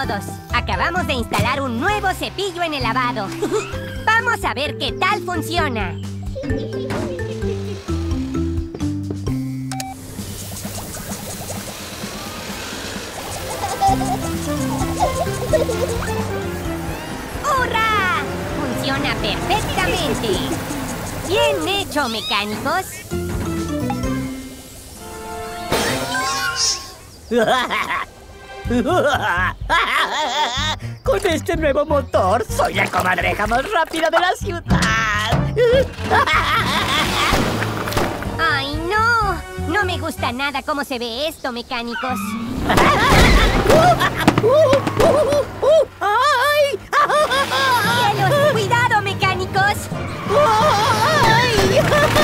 todos. Acabamos de instalar un nuevo cepillo en el lavado. Vamos a ver qué tal funciona. ¡Hurra! Funciona perfectamente. ¡Bien hecho, mecánicos! Con este nuevo motor, soy la comadreja más rápida de la ciudad. ¡Ay, no! No me gusta nada cómo se ve esto, mecánicos. ¡Ay! ¡Cielos! ¡Cuidado, mecánicos! ¡Ay!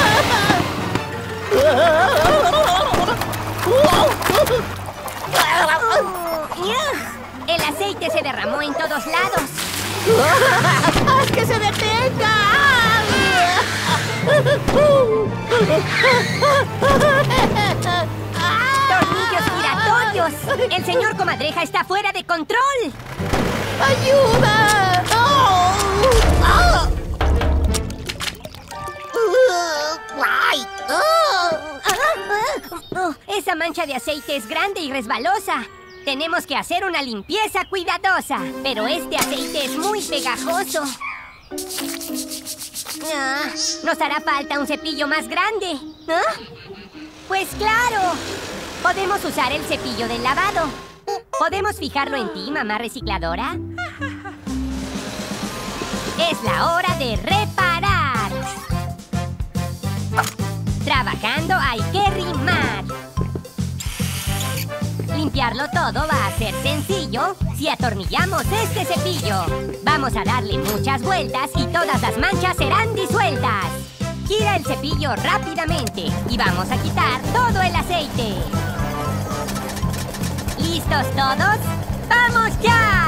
El aceite se derramó en todos lados. ¡Haz que se detenga! ¡Tornillos giratorios! ¡El señor comadreja está fuera de control! ¡Ayuda! Esa mancha de aceite es grande y resbalosa. Tenemos que hacer una limpieza cuidadosa. Pero este aceite es muy pegajoso. Nos hará falta un cepillo más grande. Pues claro. Podemos usar el cepillo del lavado. ¿Podemos fijarlo en ti, mamá recicladora? Es la hora de reparar. Trabajando hay que rimar. Limpiarlo todo va a ser sencillo si atornillamos este cepillo. Vamos a darle muchas vueltas y todas las manchas serán disueltas. Gira el cepillo rápidamente y vamos a quitar todo el aceite. ¿Listos todos? ¡Vamos ya!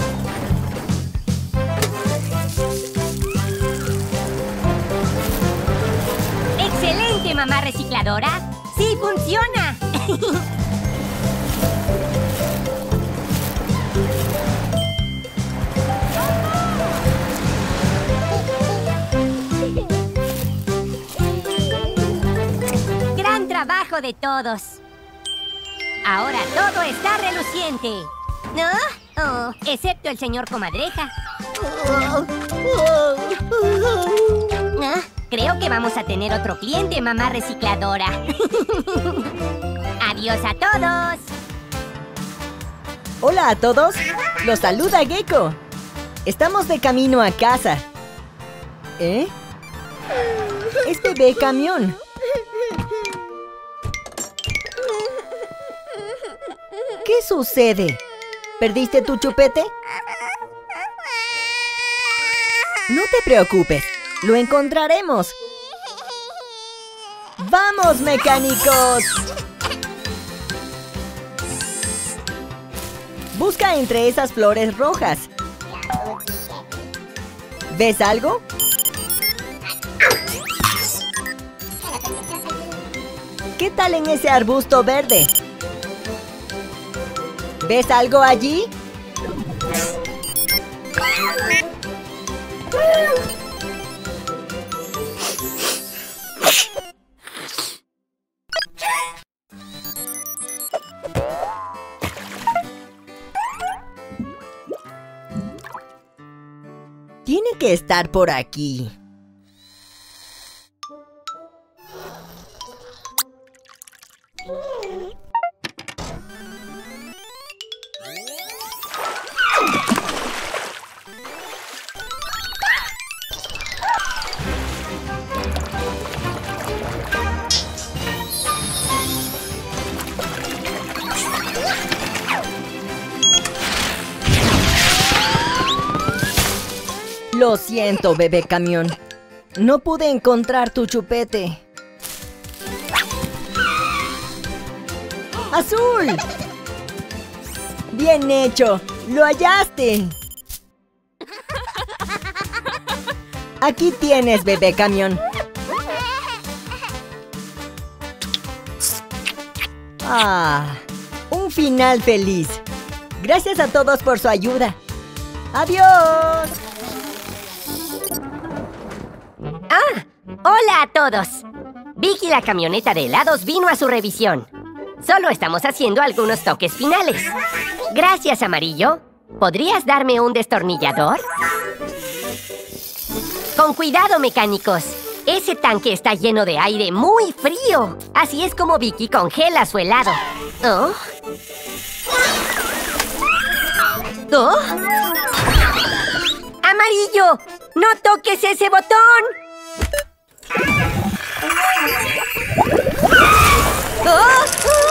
¡Excelente, mamá recicladora! ¡Sí funciona! ¡Gran trabajo de todos! Ahora todo está reluciente. ¿No? Oh, excepto el señor comadreja. Creo que vamos a tener otro cliente, mamá recicladora. ¡Adiós a todos! Hola a todos, los saluda Gecko. Estamos de camino a casa. ¿Eh? Es Bebé Camión. ¿Qué sucede? ¿Perdiste tu chupete? No te preocupes, lo encontraremos. ¡Vamos, mecánicos! Busca entre esas flores rojas. ¿Ves algo? ¿Qué tal en ese arbusto verde? ¿Ves algo allí? Tiene que estar por aquí. Lo siento, Bebé Camión. No pude encontrar tu chupete. ¡Azul! ¡Bien hecho! ¡Lo hallaste! Aquí tienes, Bebé Camión. ¡Ah! Un final feliz. Gracias a todos por su ayuda. ¡Adiós! ¡Ah! ¡Hola a todos! Vicky, la camioneta de helados, vino a su revisión. Solo estamos haciendo algunos toques finales. Gracias, Amarillo. ¿Podrías darme un destornillador? Con cuidado, mecánicos. Ese tanque está lleno de aire muy frío. Así es como Vicky congela su helado. ¿Oh? ¿Oh? ¡Amarillo! ¡No toques ese botón! ¡Oh!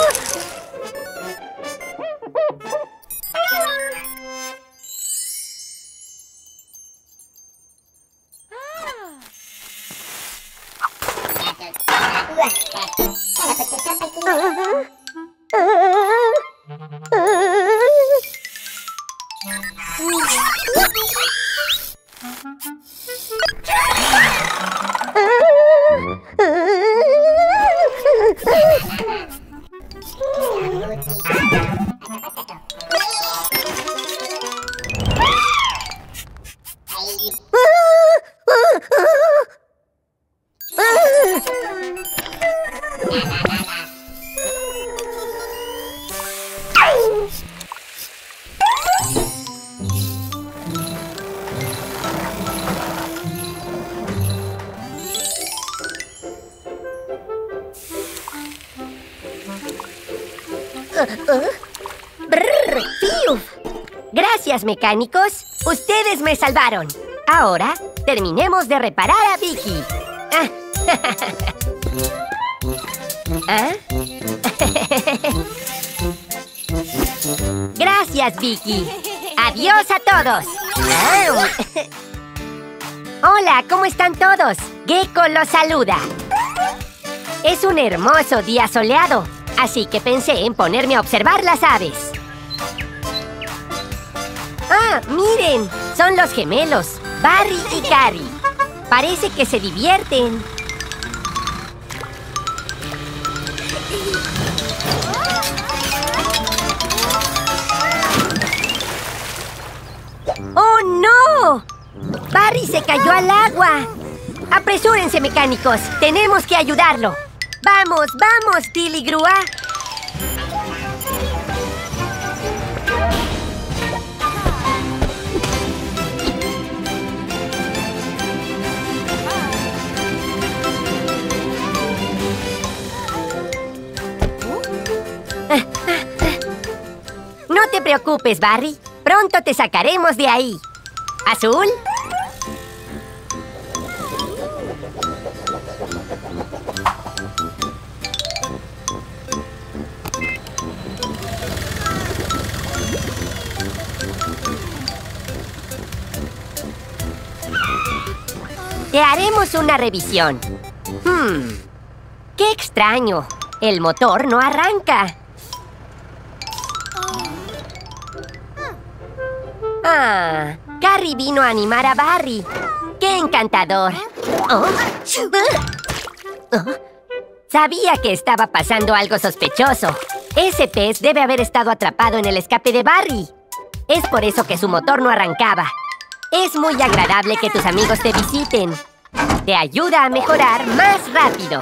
Brrr, ¡fiu! Gracias, mecánicos. Ustedes me salvaron. Ahora, terminemos de reparar a Vicky. Ah. ¿Ah? Gracias, Vicky. Adiós a todos. Ah. Hola, ¿cómo están todos? Gecko los saluda. Es un hermoso día soleado, así que pensé en ponerme a observar las aves. ¡Ah, miren! Son los gemelos, Barry y Carrie. Parece que se divierten. ¡Oh, no! Barry se cayó al agua. ¡Apresúrense, mecánicos! ¡Tenemos que ayudarlo! ¡Vamos, vamos, Tilly Grúa! No te preocupes, Barry. Pronto te sacaremos de ahí. ¿Azul? Te haremos una revisión. ¡Qué extraño! El motor no arranca. Ah, Carrie vino a animar a Barry. ¡Qué encantador! Oh. Oh. Sabía que estaba pasando algo sospechoso. Ese pez debe haber estado atrapado en el escape de Barry. Es por eso que su motor no arrancaba. Es muy agradable que tus amigos te visiten. Te ayuda a mejorar más rápido.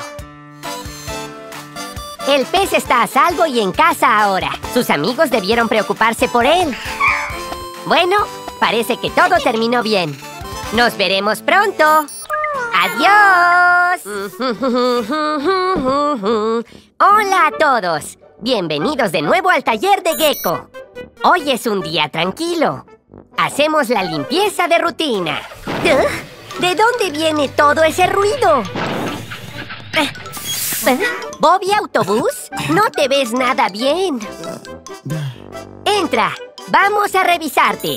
El pez está a salvo y en casa ahora. Sus amigos debieron preocuparse por él. Bueno, parece que todo terminó bien. ¡Nos veremos pronto! ¡Adiós! ¡Hola a todos! Bienvenidos de nuevo al taller de Gecko. Hoy es un día tranquilo. Hacemos la limpieza de rutina. ¿De dónde viene todo ese ruido? ¿Bobby Autobús? No te ves nada bien. Entra. Vamos a revisarte.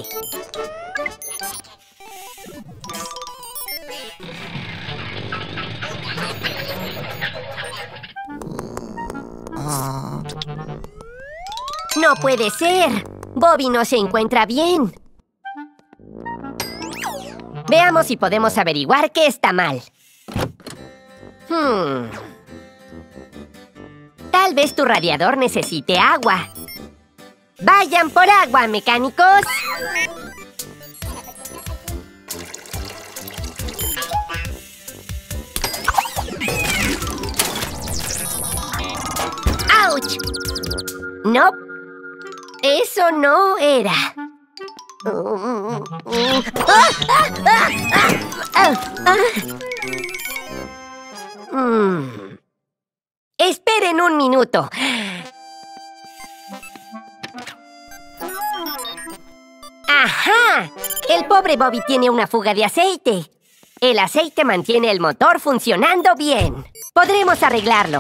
No puede ser. Bobby no se encuentra bien. Veamos si podemos averiguar qué está mal. Tal vez tu radiador necesite agua. Vayan por agua, mecánicos. ¡Auch! No, eso no era. Esperen un minuto. ¡Ajá! El pobre Bobby tiene una fuga de aceite. El aceite mantiene el motor funcionando bien. Podremos arreglarlo.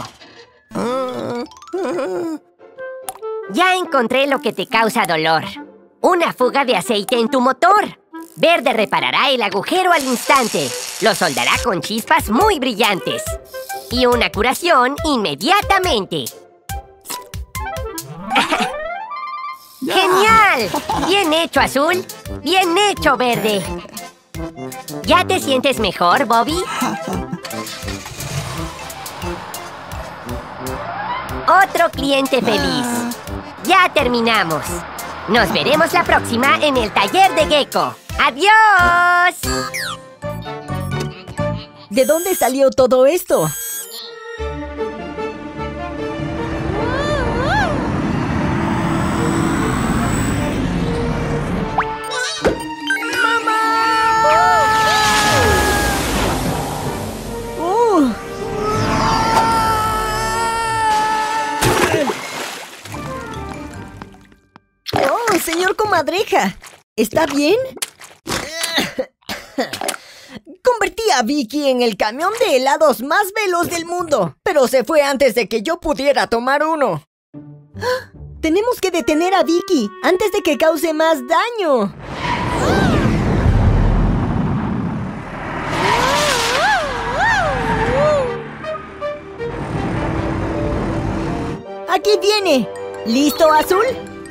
Ya encontré lo que te causa dolor. Una fuga de aceite en tu motor. Verde reparará el agujero al instante. Lo soldará con chispas muy brillantes. Y una curación inmediatamente. ¡Genial! Bien hecho, Azul. Bien hecho, Verde. ¿Ya te sientes mejor, Bobby? Otro cliente feliz. Ya terminamos. Nos veremos la próxima en el taller de Gecko. ¡Adiós! ¿De dónde salió todo esto? Señor Comadreja, ¿está bien? Convertí a Vicky en el camión de helados más veloz del mundo, pero se fue antes de que yo pudiera tomar uno. Tenemos que detener a Vicky antes de que cause más daño. Aquí viene. ¿Listo, Azul?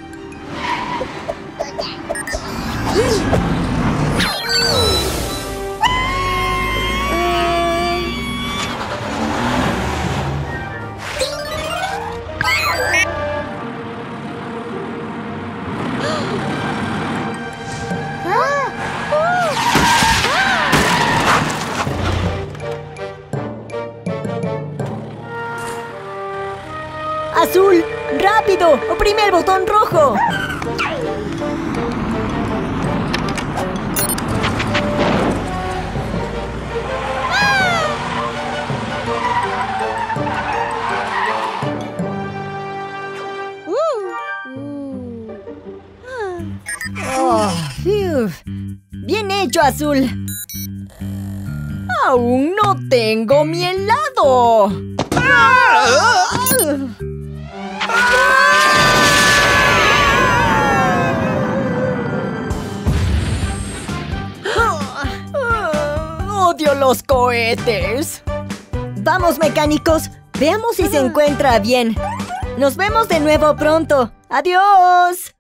Azul, rápido, oprime el botón rojo. Bien hecho, Azul. Aún no tengo mi helado. Odio los cohetes. Vamos, mecánicos. Veamos si se encuentra bien. Nos vemos de nuevo pronto. ¡Adiós!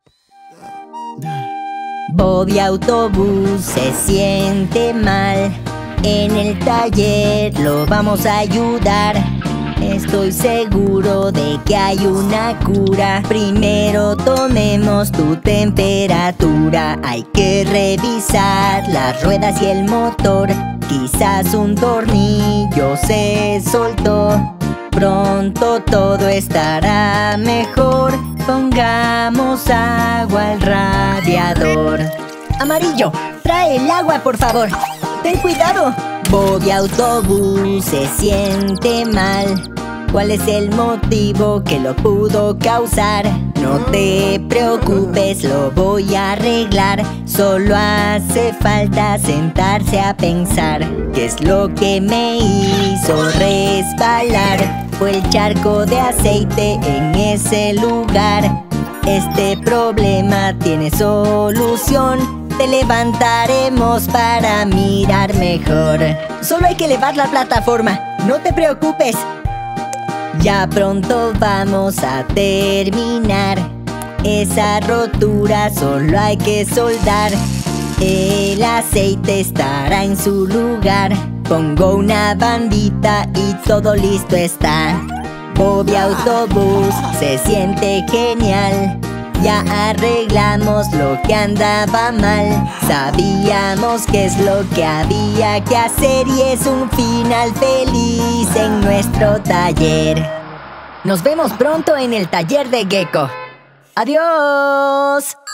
Bobby Autobús se siente mal. En el taller lo vamos a ayudar. Estoy seguro de que hay una cura. Primero tomemos tu temperatura. Hay que revisar las ruedas y el motor. Quizás un tornillo se soltó. Pronto todo estará mejor. Pongamos agua al radiador. Amarillo, trae el agua, por favor. ¡Ten cuidado! Bobby Autobús se siente mal. ¿Cuál es el motivo que lo pudo causar? No te preocupes, lo voy a arreglar. Solo hace falta sentarse a pensar. ¿Qué es lo que me hizo resbalar? Fue el charco de aceite en ese lugar. Este problema tiene solución. Te levantaremos para mirar mejor. Solo hay que elevar la plataforma. No te preocupes. Ya pronto vamos a terminar. Esa rotura solo hay que soldar. El aceite estará en su lugar. Pongo una bandita y todo listo está. Bobby Autobús se siente genial. Ya arreglamos lo que andaba mal. Sabíamos qué es lo que había que hacer y es un final feliz en nuestro taller. Nos vemos pronto en el taller de Gecko. ¡Adiós!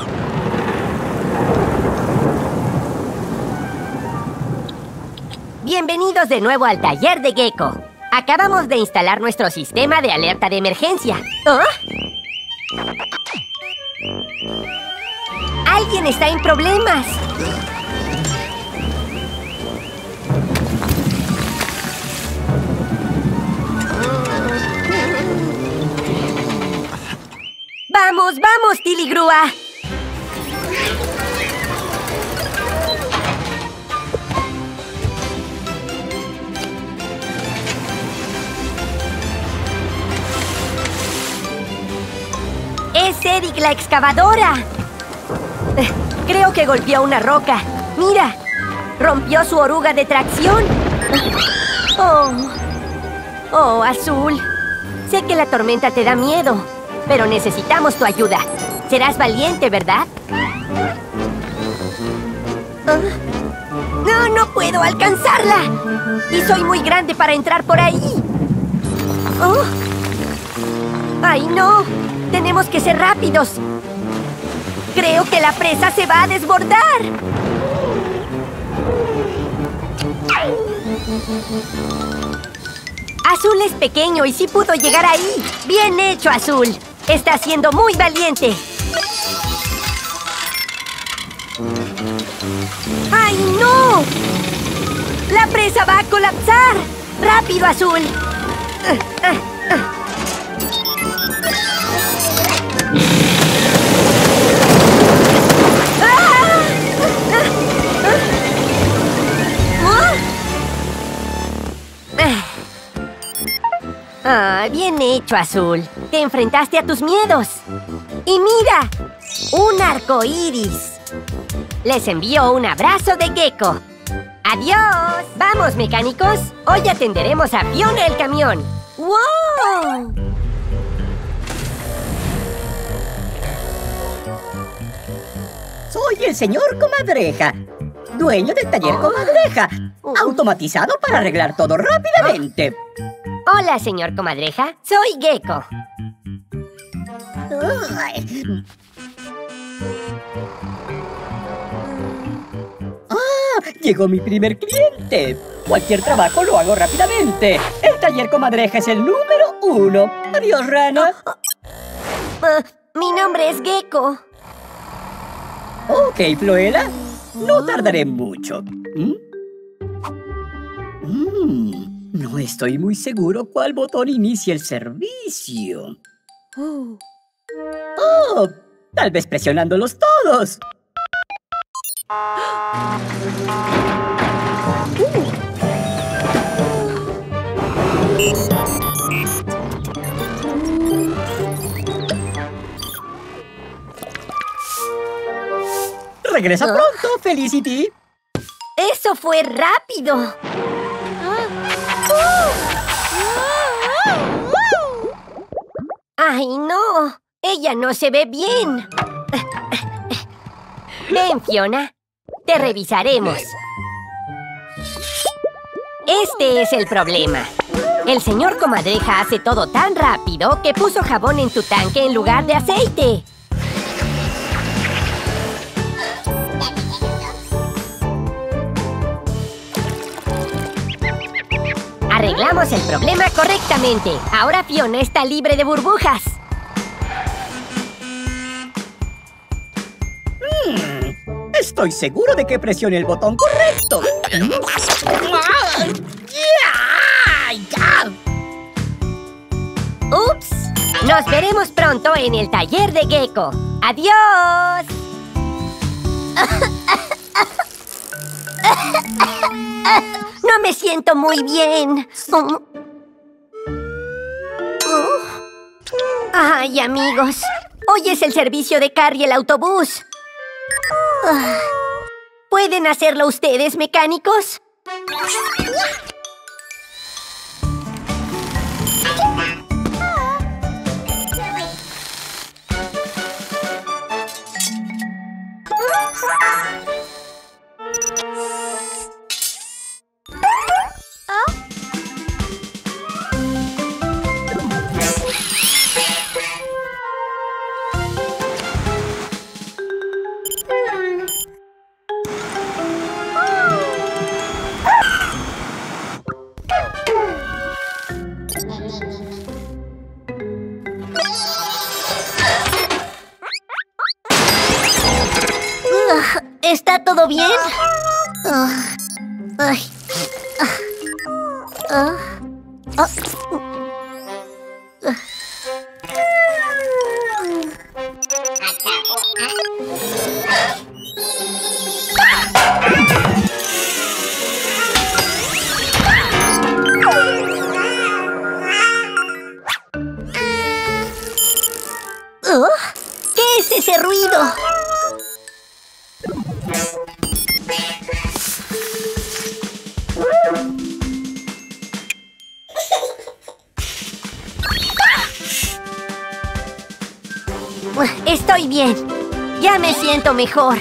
Bienvenidos de nuevo al taller de Gecko. Acabamos de instalar nuestro sistema de alerta de emergencia. ¿Oh? ¡Alguien está en problemas! ¡Vamos, vamos, Tiligrúa! ¡Es Eric la excavadora! Creo que golpeó una roca. ¡Mira! ¡Rompió su oruga de tracción! ¡Oh! ¡Oh, Azul! Sé que la tormenta te da miedo, pero necesitamos tu ayuda. Serás valiente, ¿verdad? ¡No, no puedo alcanzarla! Y soy muy grande para entrar por ahí. ¡Oh! ¡Ay, no! ¡Tenemos que ser rápidos! ¡Creo que la presa se va a desbordar! Azul es pequeño y sí pudo llegar ahí. ¡Bien hecho, Azul! ¡Está siendo muy valiente! ¡Ay, no! ¡La presa va a colapsar! ¡Rápido, Azul! Bien hecho, Azul. Te enfrentaste a tus miedos. ¡Y mira! ¡Un arco iris! Les envío un abrazo de Gecko. ¡Adiós! ¡Vamos, mecánicos! Hoy atenderemos a Fiona el camión. ¡Wow! Soy el señor Comadreja, dueño del taller Comadreja, automatizado para arreglar todo rápidamente. Hola, señor Comadreja. Soy Gecko. Llegó mi primer cliente. Cualquier trabajo lo hago rápidamente. El taller Comadreja es el número 1. Adiós, rana. Mi nombre es Gecko. Ok, Floela. No tardaré mucho. No estoy muy seguro cuál botón inicia el servicio. Oh, tal vez presionándolos todos. Regresa pronto, Felicity. ¡Eso fue rápido! ¡Ay, no! ¡Ella no se ve bien! Ven, Fiona. Te revisaremos. Este es el problema. El señor Comadreja hace todo tan rápido que puso jabón en tu tanque en lugar de aceite. Arreglamos el problema correctamente. Ahora Fiona está libre de burbujas. Estoy seguro de que presione el botón correcto. ¡Ups! Nos veremos pronto en el taller de Gecko. ¡Adiós! No me siento muy bien. Ay, amigos. Hoy es el servicio de Carrie el autobús. ¿Pueden hacerlo ustedes, mecánicos? ¿Qué es ese ruido? Estoy bien. Ya me siento mejor.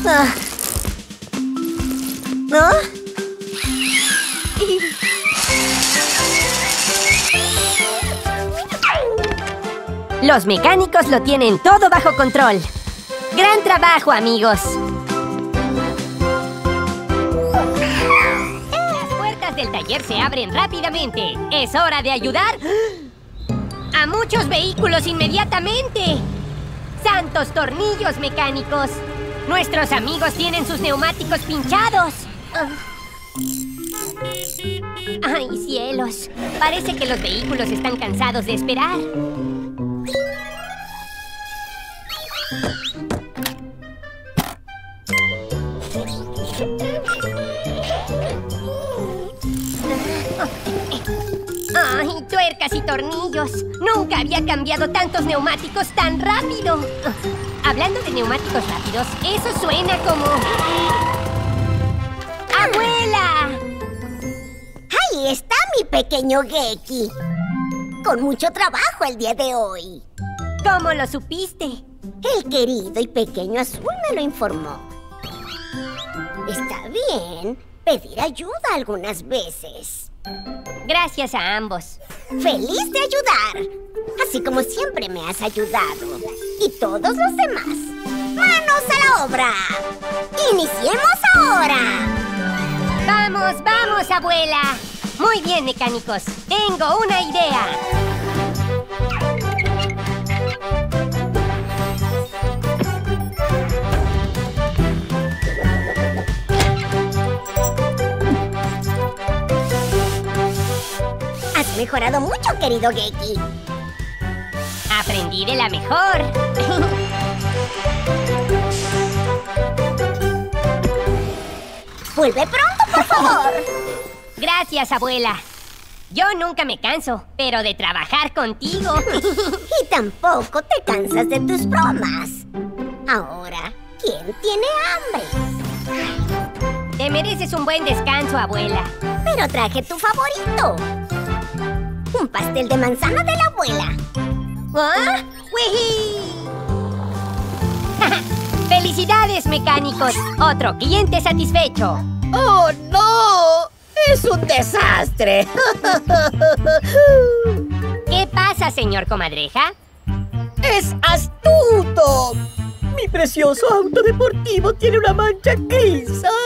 Los mecánicos lo tienen todo bajo control. ¡Gran trabajo, amigos! Las puertas del taller se abren rápidamente. ¡Es hora de ayudar a muchos vehículos inmediatamente! ¡Santos tornillos mecánicos! Nuestros amigos tienen sus neumáticos pinchados. ¡Ay, cielos! Parece que los vehículos están cansados de esperar. ¡Ay, tuercas y tornillos! ¡Nunca había cambiado tantos neumáticos tan rápido! Hablando de neumáticos rápidos, eso suena como... ¡Abuela! Ahí está mi pequeño Geki. Con mucho trabajo el día de hoy. ¿Cómo lo supiste? El querido y pequeño Azul me lo informó. Está bien pedir ayuda algunas veces. Gracias a ambos. ¡Feliz de ayudar! Así como siempre me has ayudado. Y todos los demás. ¡Manos a la obra! ¡Iniciemos ahora! ¡Vamos, vamos, abuela! Muy bien, mecánicos. Tengo una idea. Has mejorado mucho, querido Geki. Aprendí de la mejor. Vuelve pronto, por favor. Gracias, abuela. Yo nunca me canso, pero de trabajar contigo. Y tampoco te cansas de tus bromas. Ahora, ¿quién tiene hambre? Te mereces un buen descanso, abuela. Pero traje tu favorito. Un pastel de manzana de la abuela. ¿Ah? ¡Wihí! ¡Felicidades, mecánicos! Otro cliente satisfecho. ¡Oh, no! ¡Es un desastre! ¿Qué pasa, señor Comadreja? ¡Es astuto! Mi precioso auto deportivo tiene una mancha gris.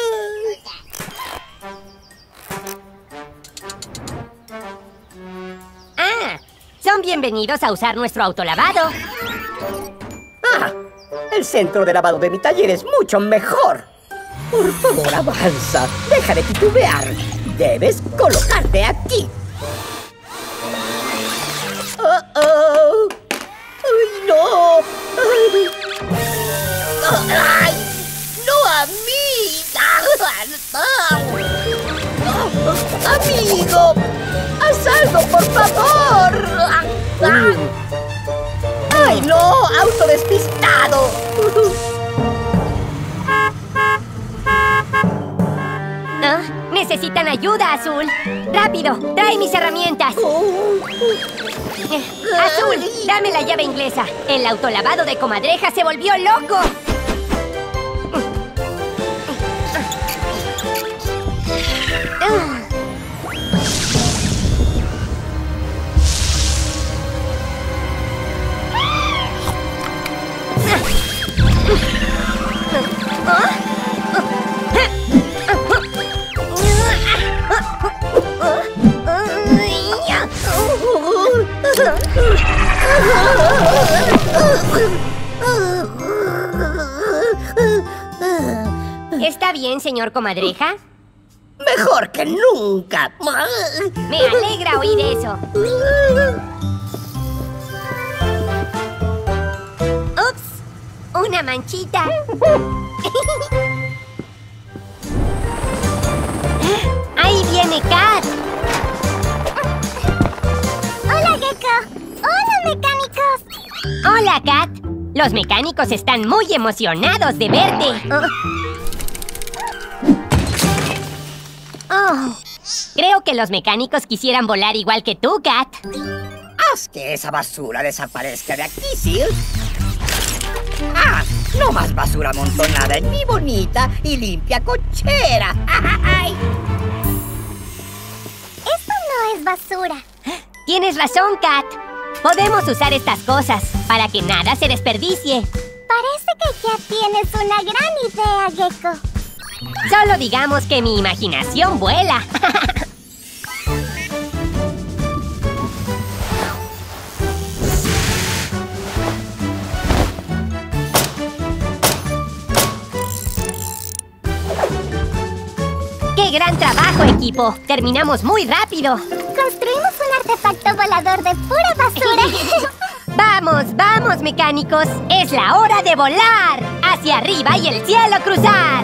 Ah, son bienvenidos a usar nuestro autolavado. ¡Ah! El centro de lavado de mi taller es mucho mejor. Por favor, avanza. Deja de titubear. Debes colocarte aquí. ¡Oh! ¡Ay, no! ¡Ay! ¡No a mí! ¡Amigo! ¡Haz algo, por favor! ¡Ay, no! ¡Auto despistado! ¿Ah? Necesitan ayuda, Azul. ¡Rápido! ¡Trae mis herramientas! Azul, dame la llave inglesa. El autolavado de Comadreja se volvió loco. ¿Está bien, señor Comadreja? Mejor que nunca. Me alegra oír eso. ¡Ups! ¡Una manchita! ¡Ahí viene Kat! ¡Hola, Gecko! ¡Hola, mecánicos! ¡Hola, Kat! Los mecánicos están muy emocionados de verte. Oh, creo que los mecánicos quisieran volar igual que tú, Kat. Haz que esa basura desaparezca de aquí, Sil. ¡Ah! No más basura amontonada en mi bonita y limpia cochera. ¡Ay! Esto no es basura. Tienes razón, Kat. Podemos usar estas cosas para que nada se desperdicie. Parece que ya tienes una gran idea, Gecko. Solo digamos que mi imaginación vuela. ¡Qué gran trabajo, equipo! Terminamos muy rápido. Construimos un artefacto volador de pura basura. ¡Vamos, vamos, mecánicos! ¡Es la hora de volar! ¡Hacia arriba y el cielo cruzar!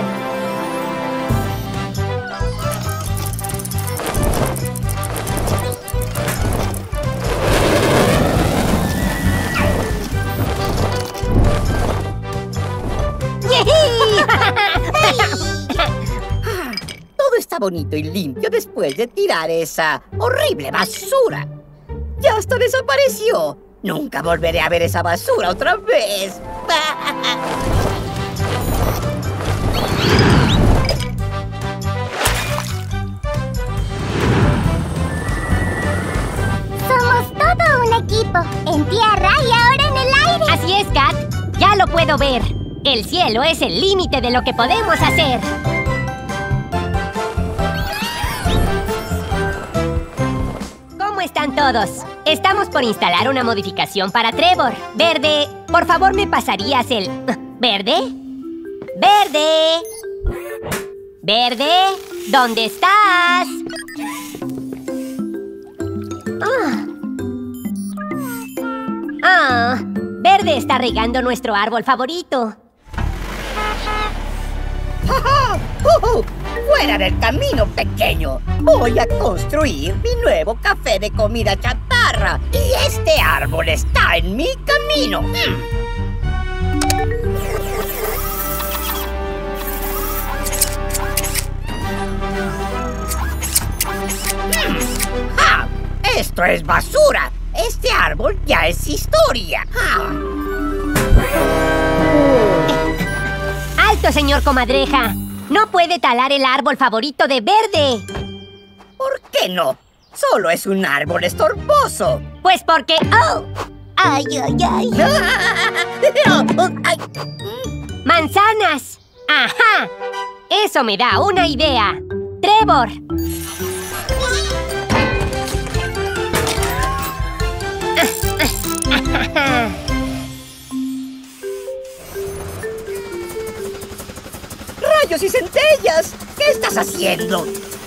Todo está bonito y limpio después de tirar esa horrible basura. ¡Ya hasta desapareció! Nunca volveré a ver esa basura otra vez. Somos todo un equipo, en tierra y ahora en el aire. Así es, Kat. Ya lo puedo ver. El cielo es el límite de lo que podemos hacer. ¿Cómo están todos? Estamos por instalar una modificación para Trevor. Verde, por favor, ¿me pasarías el... ¿Verde? ¡Verde! ¡Verde! ¿Dónde estás? Verde está regando nuestro árbol favorito. ¡Fuera del camino, pequeño! Voy a construir mi nuevo café de comida chatarra. Y este árbol está en mi camino. ¡Ah! ¡Esto es basura! Este árbol ya es historia. ¡Alto, señor Comadreja! ¡No puede talar el árbol favorito de Verde! ¿Por qué no? Solo es un árbol estorboso. Pues porque... ¡Oh! ¡Ay, ay, ay! Ay. ¡Manzanas! ¡Ajá! Eso me da una idea. ¡Trevor! ¡Rayos y centellas! ¿Qué estás haciendo?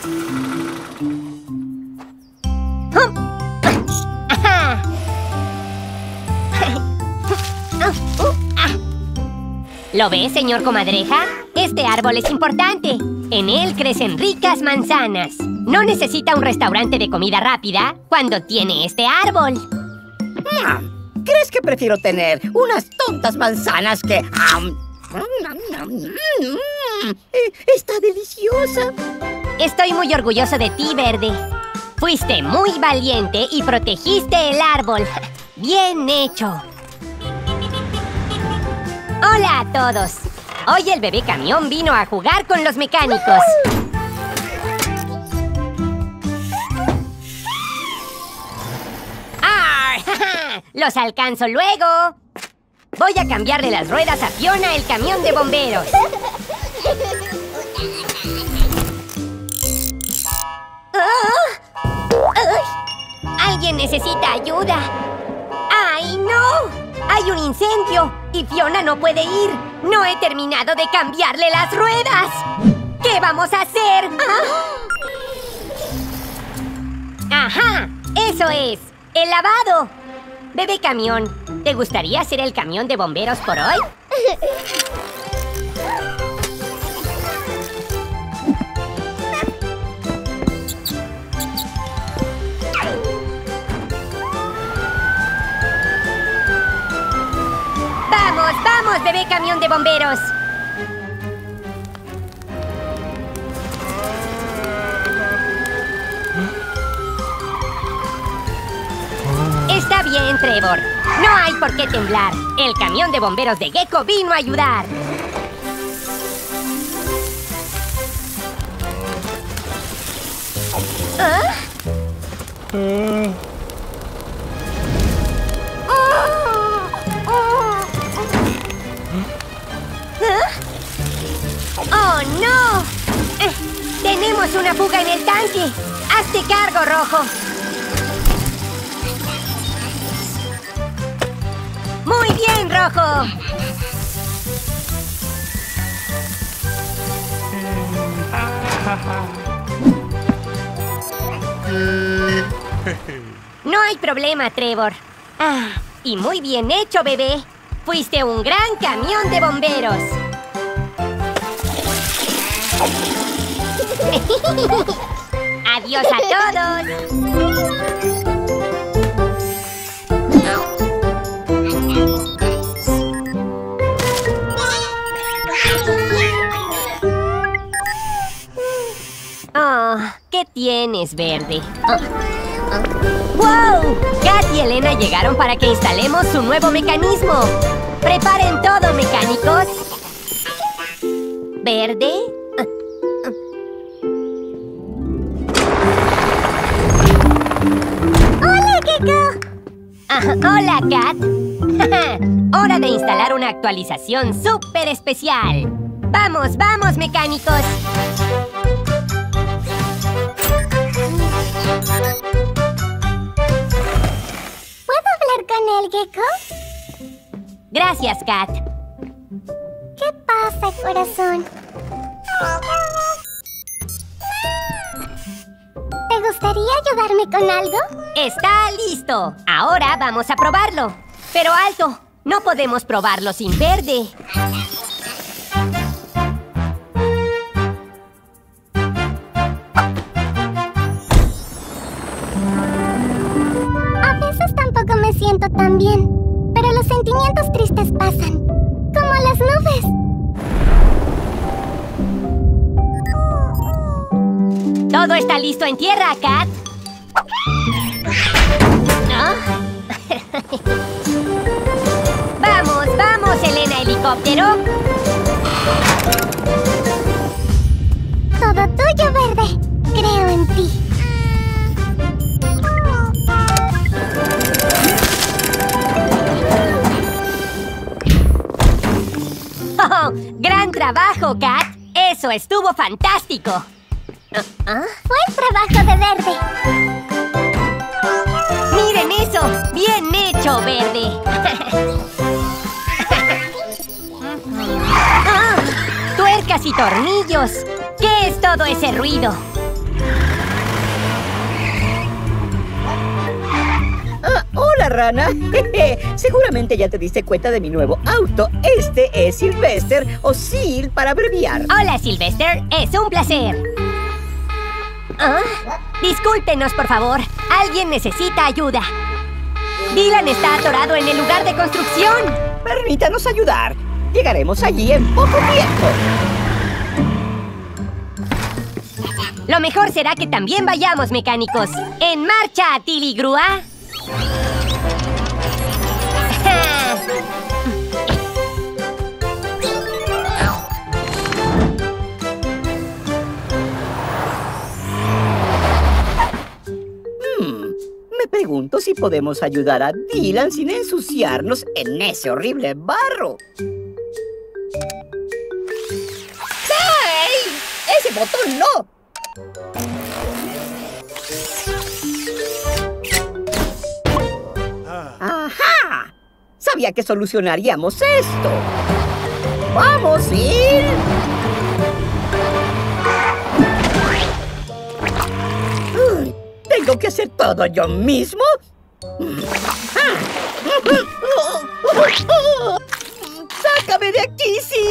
¿Lo ves, señor Comadreja? Este árbol es importante. En él crecen ricas manzanas. No necesita un restaurante de comida rápida cuando tiene este árbol. ¿Crees que prefiero tener unas tontas manzanas que... ¡Está deliciosa! Estoy muy orgulloso de ti, Verde. Fuiste muy valiente y protegiste el árbol. ¡Bien hecho! ¡Hola a todos! Hoy el bebé camión vino a jugar con los mecánicos. ¡Ah! ¡Los alcanzo luego! Voy a cambiarle las ruedas a Fiona, el camión de bomberos. ¡Alguien necesita ayuda! ¡Ay, no! ¡Hay un incendio! ¡Y Fiona no puede ir! ¡No he terminado de cambiarle las ruedas! ¿Qué vamos a hacer? ¡Ah! ¡Ajá! ¡Eso es! ¡El lavado! Bebé camión, ¿te gustaría ser el camión de bomberos por hoy? ¡Vamos, vamos, bebé camión de bomberos! Está bien, Trevor. No hay por qué temblar. El camión de bomberos de Gecko vino a ayudar. ¿Ah? ¡Oh, no! ¡Tenemos una fuga en el tanque! ¡Hazte cargo, Rojo! ¡Muy bien, Rojo! No hay problema, Trevor. Ah, y muy bien hecho, bebé. Fuiste un gran camión de bomberos. ¡Adiós a todos! Oh, ¿qué tienes, Verde? ¡Wow! Kat y Elena llegaron para que instalemos su nuevo mecanismo. ¡Preparen todo, mecánicos! ¿Verde? ¡Hola, Gecko! ¡Hola, Kat! ¡Hora de instalar una actualización súper especial! ¡Vamos, vamos, mecánicos! ¿Puedo hablar con él, Gecko? Gracias, Kat. ¿Qué pasa, corazón? ¿Te gustaría ayudarme con algo? ¡Está listo! Ahora vamos a probarlo. Pero alto, no podemos probarlo sin Verde. A veces tampoco me siento tan bien, pero los sentimientos tristes pasan, como las nubes. Todo está listo en tierra, Kat. ¿No? ¡Vamos, vamos, Elena Helicóptero! Todo tuyo, Verde. Creo en ti. ¡Oh! ¡Gran trabajo, Kat! ¡Eso estuvo fantástico! Fue el trabajo de Verde. ¡Miren eso! ¡Bien hecho, Verde! ¡Ah! ¡Tuercas y tornillos! ¿Qué es todo ese ruido? Hola, rana. Seguramente ya te diste cuenta de mi nuevo auto. Este es Sylvester, o Sil para abreviar. Hola, Sylvester. Es un placer. ¿Ah? Discúlpenos, por favor. Alguien necesita ayuda. Dylan está atorado en el lugar de construcción. Permítanos ayudar. Llegaremos allí en poco tiempo. Lo mejor será que también vayamos, mecánicos. ¡En marcha, Tilly Grúa! Me pregunto si podemos ayudar a Dylan sin ensuciarnos en ese horrible barro. ¡Ay! ¡Ese botón no! ¡Ajá! Sabía que solucionaríamos esto. ¡Vamos, Sil! ¿Tengo que hacer todo yo mismo? ¡Sácame de aquí, sí!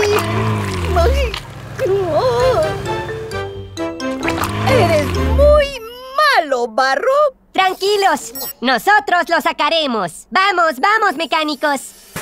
¡Eres muy malo, Barro! ¡Tranquilos! ¡Nosotros lo sacaremos! ¡Vamos, vamos, mecánicos!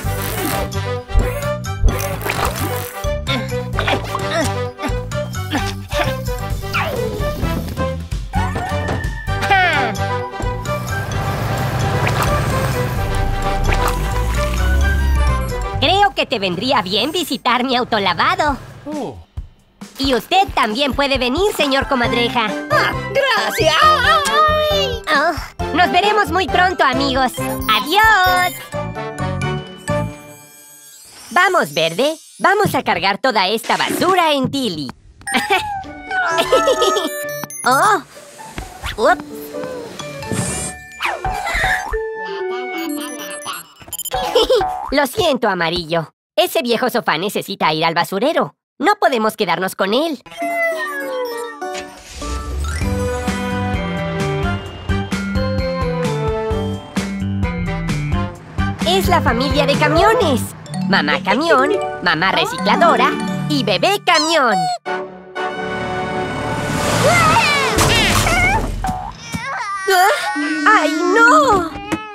Creo que te vendría bien visitar mi autolavado. Y usted también puede venir, señor Comadreja. ¡Gracias! Oh, nos veremos muy pronto, amigos. ¡Adiós! Vamos, Verde. Vamos a cargar toda esta basura en Tilly. ¡Oh! ¡Ups! Lo siento, Amarillo. Ese viejo sofá necesita ir al basurero. No podemos quedarnos con él. Es la familia de camiones. Mamá Camión, Mamá Recicladora y Bebé Camión. ¡Ay, no!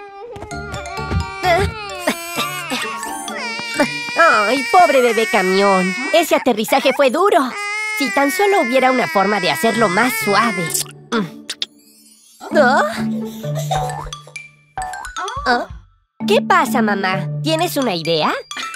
¡Ay, pobre Bebé Camión! Ese aterrizaje fue duro. Si tan solo hubiera una forma de hacerlo más suave. ¿Qué pasa, mamá? ¿Tienes una idea?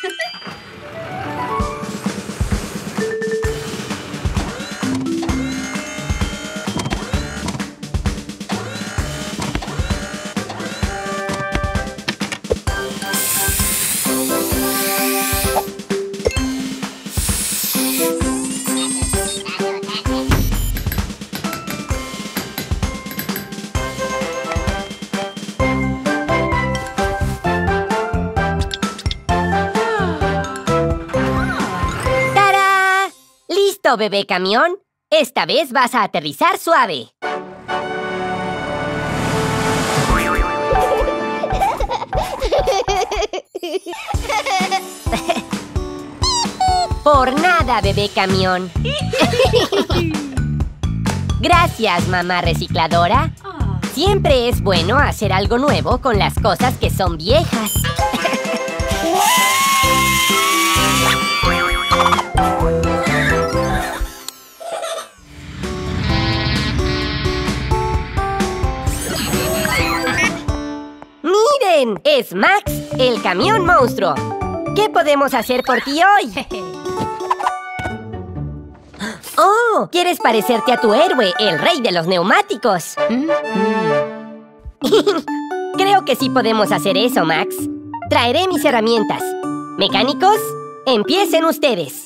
Bebé Camión, esta vez vas a aterrizar suave. Por nada, Bebé Camión. Gracias, Mamá Recicladora. Siempre es bueno hacer algo nuevo con las cosas que son viejas. Es Max, el camión monstruo. ¿Qué podemos hacer por ti hoy? ¡Oh! ¿Quieres parecerte a tu héroe, el rey de los neumáticos? Creo que sí podemos hacer eso, Max. Traeré mis herramientas. Mecánicos, empiecen ustedes.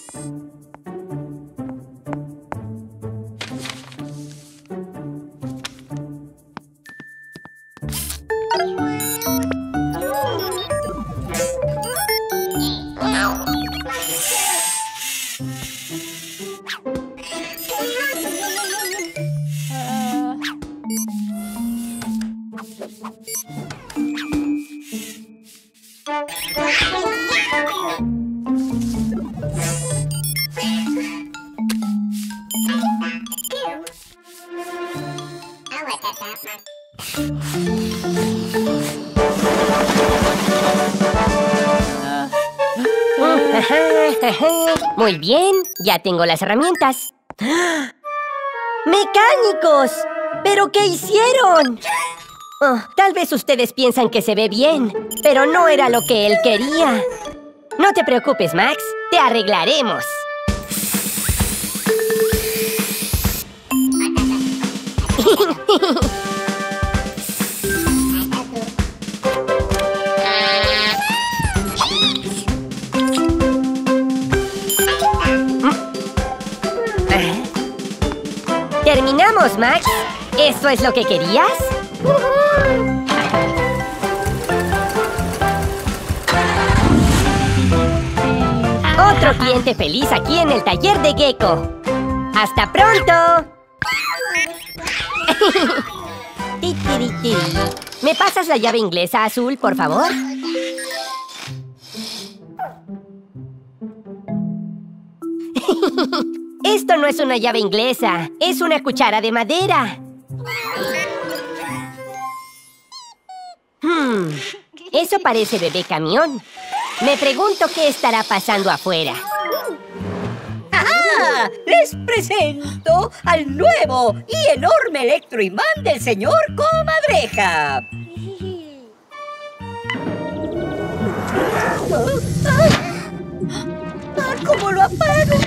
Muy bien, ya tengo las herramientas. ¡Mecánicos! ¿Pero qué hicieron? Oh, tal vez ustedes piensan que se ve bien, pero no era lo que él quería. No te preocupes, Max, te arreglaremos. ¿Terminamos, Max? ¿Eso es lo que querías? Otro cliente feliz aquí en el taller de Gecko. ¡Hasta pronto! Tiri, tiri. ¿Me pasas la llave inglesa azul, por favor? Esto no es una llave inglesa, es una cuchara de madera. Eso parece bebé camión. Me pregunto qué estará pasando afuera. ¡Ah! Les presento al nuevo y enorme electroimán del señor Comadreja. ¿Cómo lo apago?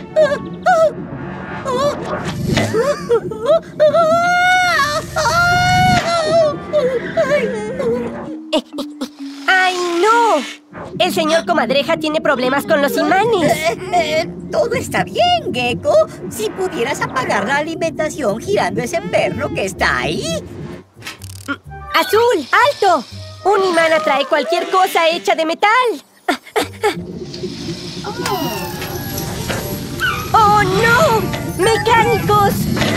¡Ay, no! El señor Comadreja tiene problemas con los imanes. Todo está bien, Gecko. Si pudieras apagar la alimentación girando ese perno que está ahí. ¡Azul! ¡Alto! Un imán atrae cualquier cosa hecha de metal. ¡Oh, no! ¡Mecánicos!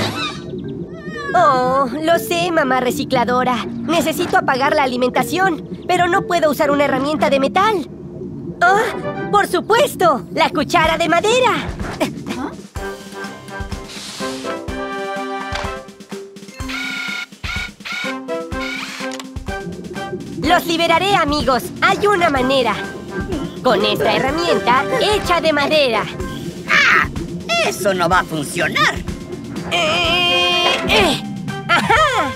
Oh, lo sé, mamá recicladora. Necesito apagar la alimentación, pero no puedo usar una herramienta de metal. ¡Oh, por supuesto! ¡La cuchara de madera! ¡Los liberaré, amigos! ¡Hay una manera! Con esta herramienta hecha de madera. ¡Ah! ¡Eso no va a funcionar! ¡Ajá!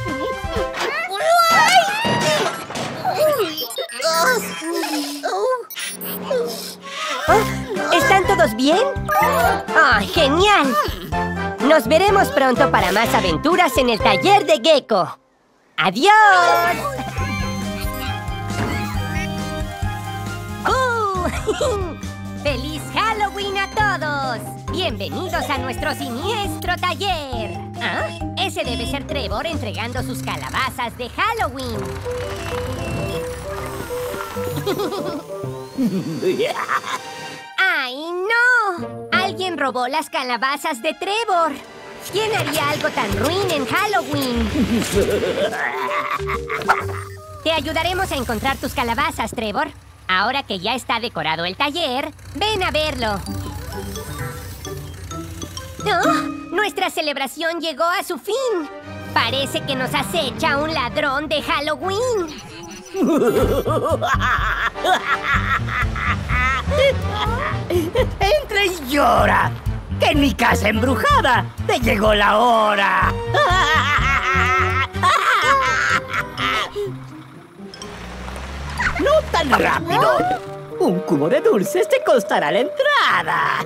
¿Están todos bien? ¡Ah, genial! Nos veremos pronto para más aventuras en el taller de Gecko. ¡Adiós! ¡Feliz Halloween a todos! ¡Bienvenidos a nuestro siniestro taller! ¿Ah? Ese debe ser Trevor entregando sus calabazas de Halloween. ¡Ay, no! Alguien robó las calabazas de Trevor. ¿Quién haría algo tan ruin en Halloween? Te ayudaremos a encontrar tus calabazas, Trevor. Ahora que ya está decorado el taller, ven a verlo. ¡Oh! ¡Nuestra celebración llegó a su fin! Parece que nos acecha un ladrón de Halloween. ¡Entra y llora! ¡Que en mi casa embrujada te llegó la hora! ¡No tan rápido! Un cubo de dulces te costará la entrada.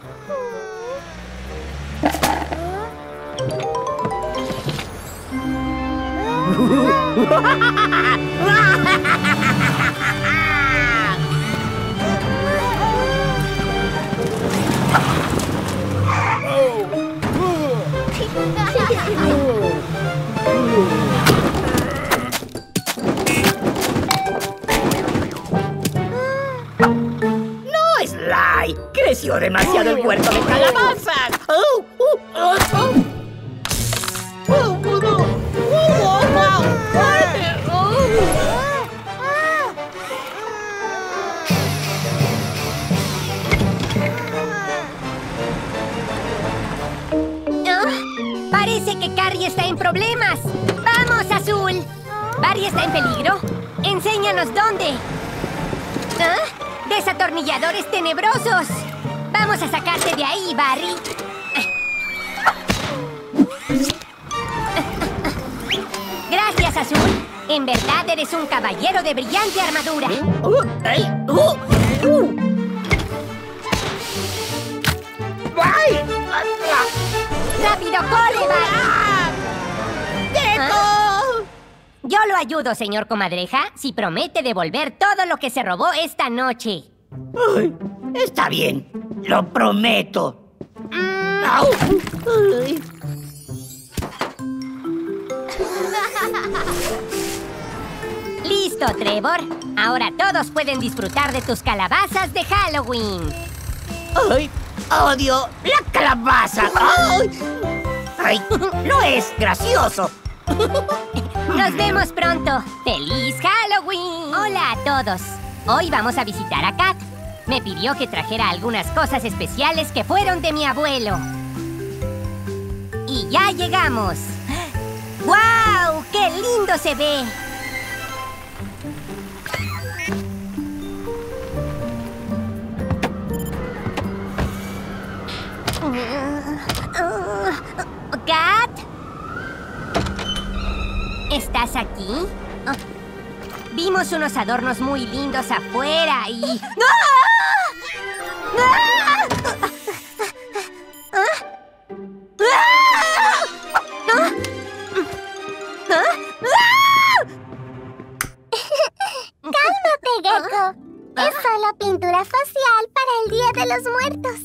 ¡No, Sly! ¡Creció demasiado el huerto de calabazas! Parece que Carrie está en problemas. ¡Vamos, Azul! ¿Barry está en peligro? ¡Enséñanos dónde! ¿Ah? ¡Desatornilladores tenebrosos! ¡Vamos a sacarte de ahí, Barry! Gracias, Azul. En verdad eres un caballero de brillante armadura. ¡Rápido, corre, Barry! ¡Gecko! Yo lo ayudo, señor Comadreja, si promete devolver todo lo que se robó esta noche. Ay, está bien, lo prometo. ¡Au! Ay. ¡Listo, Trevor! Ahora todos pueden disfrutar de tus calabazas de Halloween. ¡Ay! ¡Odio la calabaza! ¡Ay! ¡Ay! ¡No es gracioso! ¡No ¡Nos vemos pronto! ¡Feliz Halloween! Hola a todos. Hoy vamos a visitar a Kat. Me pidió que trajera algunas cosas especiales que fueron de mi abuelo. Y ya llegamos. ¡Guau! ¡Qué lindo se ve! ¿Kat? ¿Estás aquí? Vimos unos adornos muy lindos afuera y... ¡Cálmate, Gecko! Es solo pintura facial para el Día de los Muertos.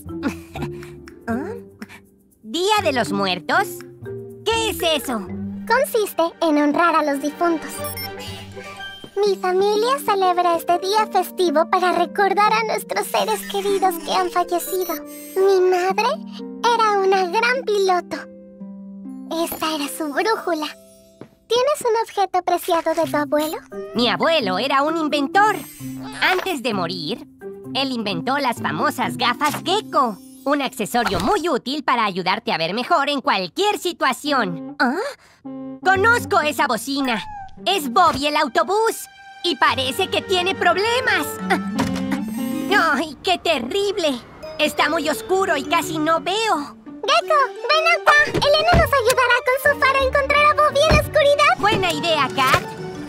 ¿Día de los Muertos? ¿Qué es eso? Consiste en honrar a los difuntos. Mi familia celebra este día festivo para recordar a nuestros seres queridos que han fallecido. Mi madre era una gran piloto. Esta era su brújula. ¿Tienes un objeto preciado de tu abuelo? Mi abuelo era un inventor. Antes de morir, él inventó las famosas gafas Gecko. Un accesorio muy útil para ayudarte a ver mejor en cualquier situación. ¿Ah? ¡Conozco esa bocina! ¡Es Bobby el autobús! ¡Y parece que tiene problemas! ¡Ay, qué terrible! Está muy oscuro y casi no veo. ¡Gecko, ven acá! Elena nos ayudará con su faro a encontrar a Bobby en la oscuridad. Buena idea, Kat.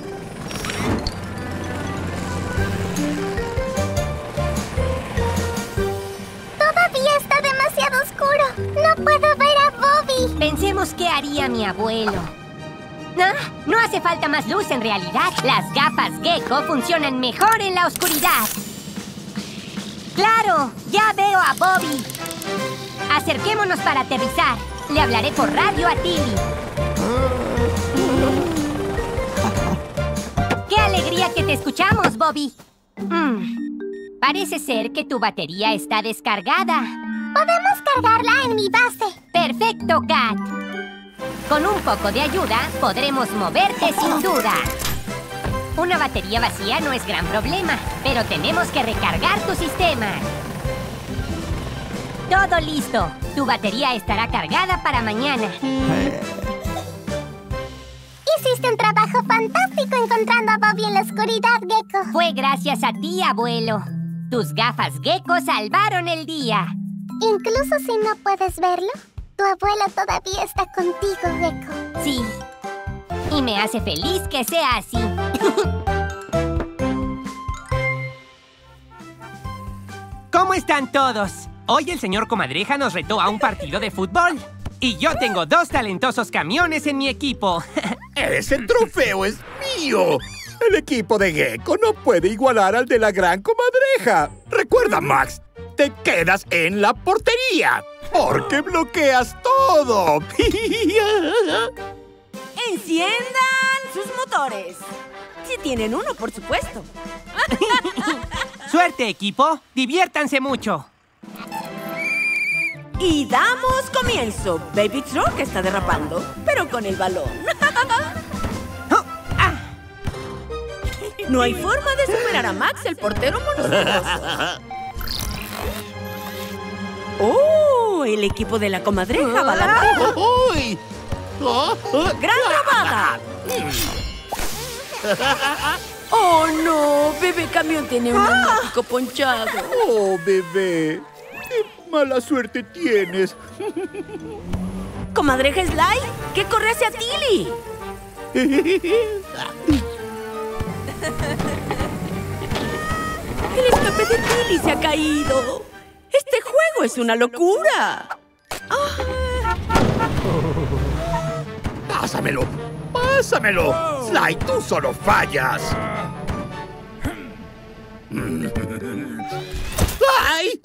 Todavía está demasiado oscuro. No puedo ver a Bobby. Pensemos qué haría mi abuelo. No hace falta más luz en realidad. Las gafas Gecko funcionan mejor en la oscuridad. ¡Claro! ¡Ya veo a Bobby! Acerquémonos para aterrizar. Le hablaré por radio a Tilly. ¡Qué alegría que te escuchamos, Bobby! Parece ser que tu batería está descargada. Podemos cargarla en mi base. ¡Perfecto, Kat! Con un poco de ayuda, podremos moverte sin duda. Una batería vacía no es gran problema, pero tenemos que recargar tu sistema. Todo listo. Tu batería estará cargada para mañana. Hiciste un trabajo fantástico encontrando a Bobby en la oscuridad, Gecko. Fue gracias a ti, abuelo. Tus gafas Gecko salvaron el día. Incluso si no puedes verlo, tu abuelo todavía está contigo, Gecko. Sí. Y me hace feliz que sea así. ¿Cómo están todos? Hoy el señor Comadreja nos retó a un partido de fútbol. Y yo tengo 2 talentosos camiones en mi equipo. ¡Ese trofeo es mío! El equipo de Gecko no puede igualar al de la gran Comadreja. Recuerda, Max, te quedas en la portería, porque bloqueas todo. ¡Enciendan sus motores! Si tienen uno, por supuesto. ¡Suerte, equipo! ¡Diviértanse mucho! Y damos comienzo. Baby Truck está derrapando, pero con el balón. No hay forma de superar a Max, el portero monstruoso. ¡Oh! El equipo de la Comadreja va a la ¡Uy! ¡Gran robada! ¡Oh, no! Bebé Camión tiene un neumático ponchado. ¡Oh, bebé! ¡Qué mala suerte tienes! Comadreja Sly, ¿qué corre hacia Tilly? El escape de Tilly se ha caído. Este juego es una locura. ¡Pásamelo! ¡Pásamelo! Sly, tú solo fallas. ¡Ay!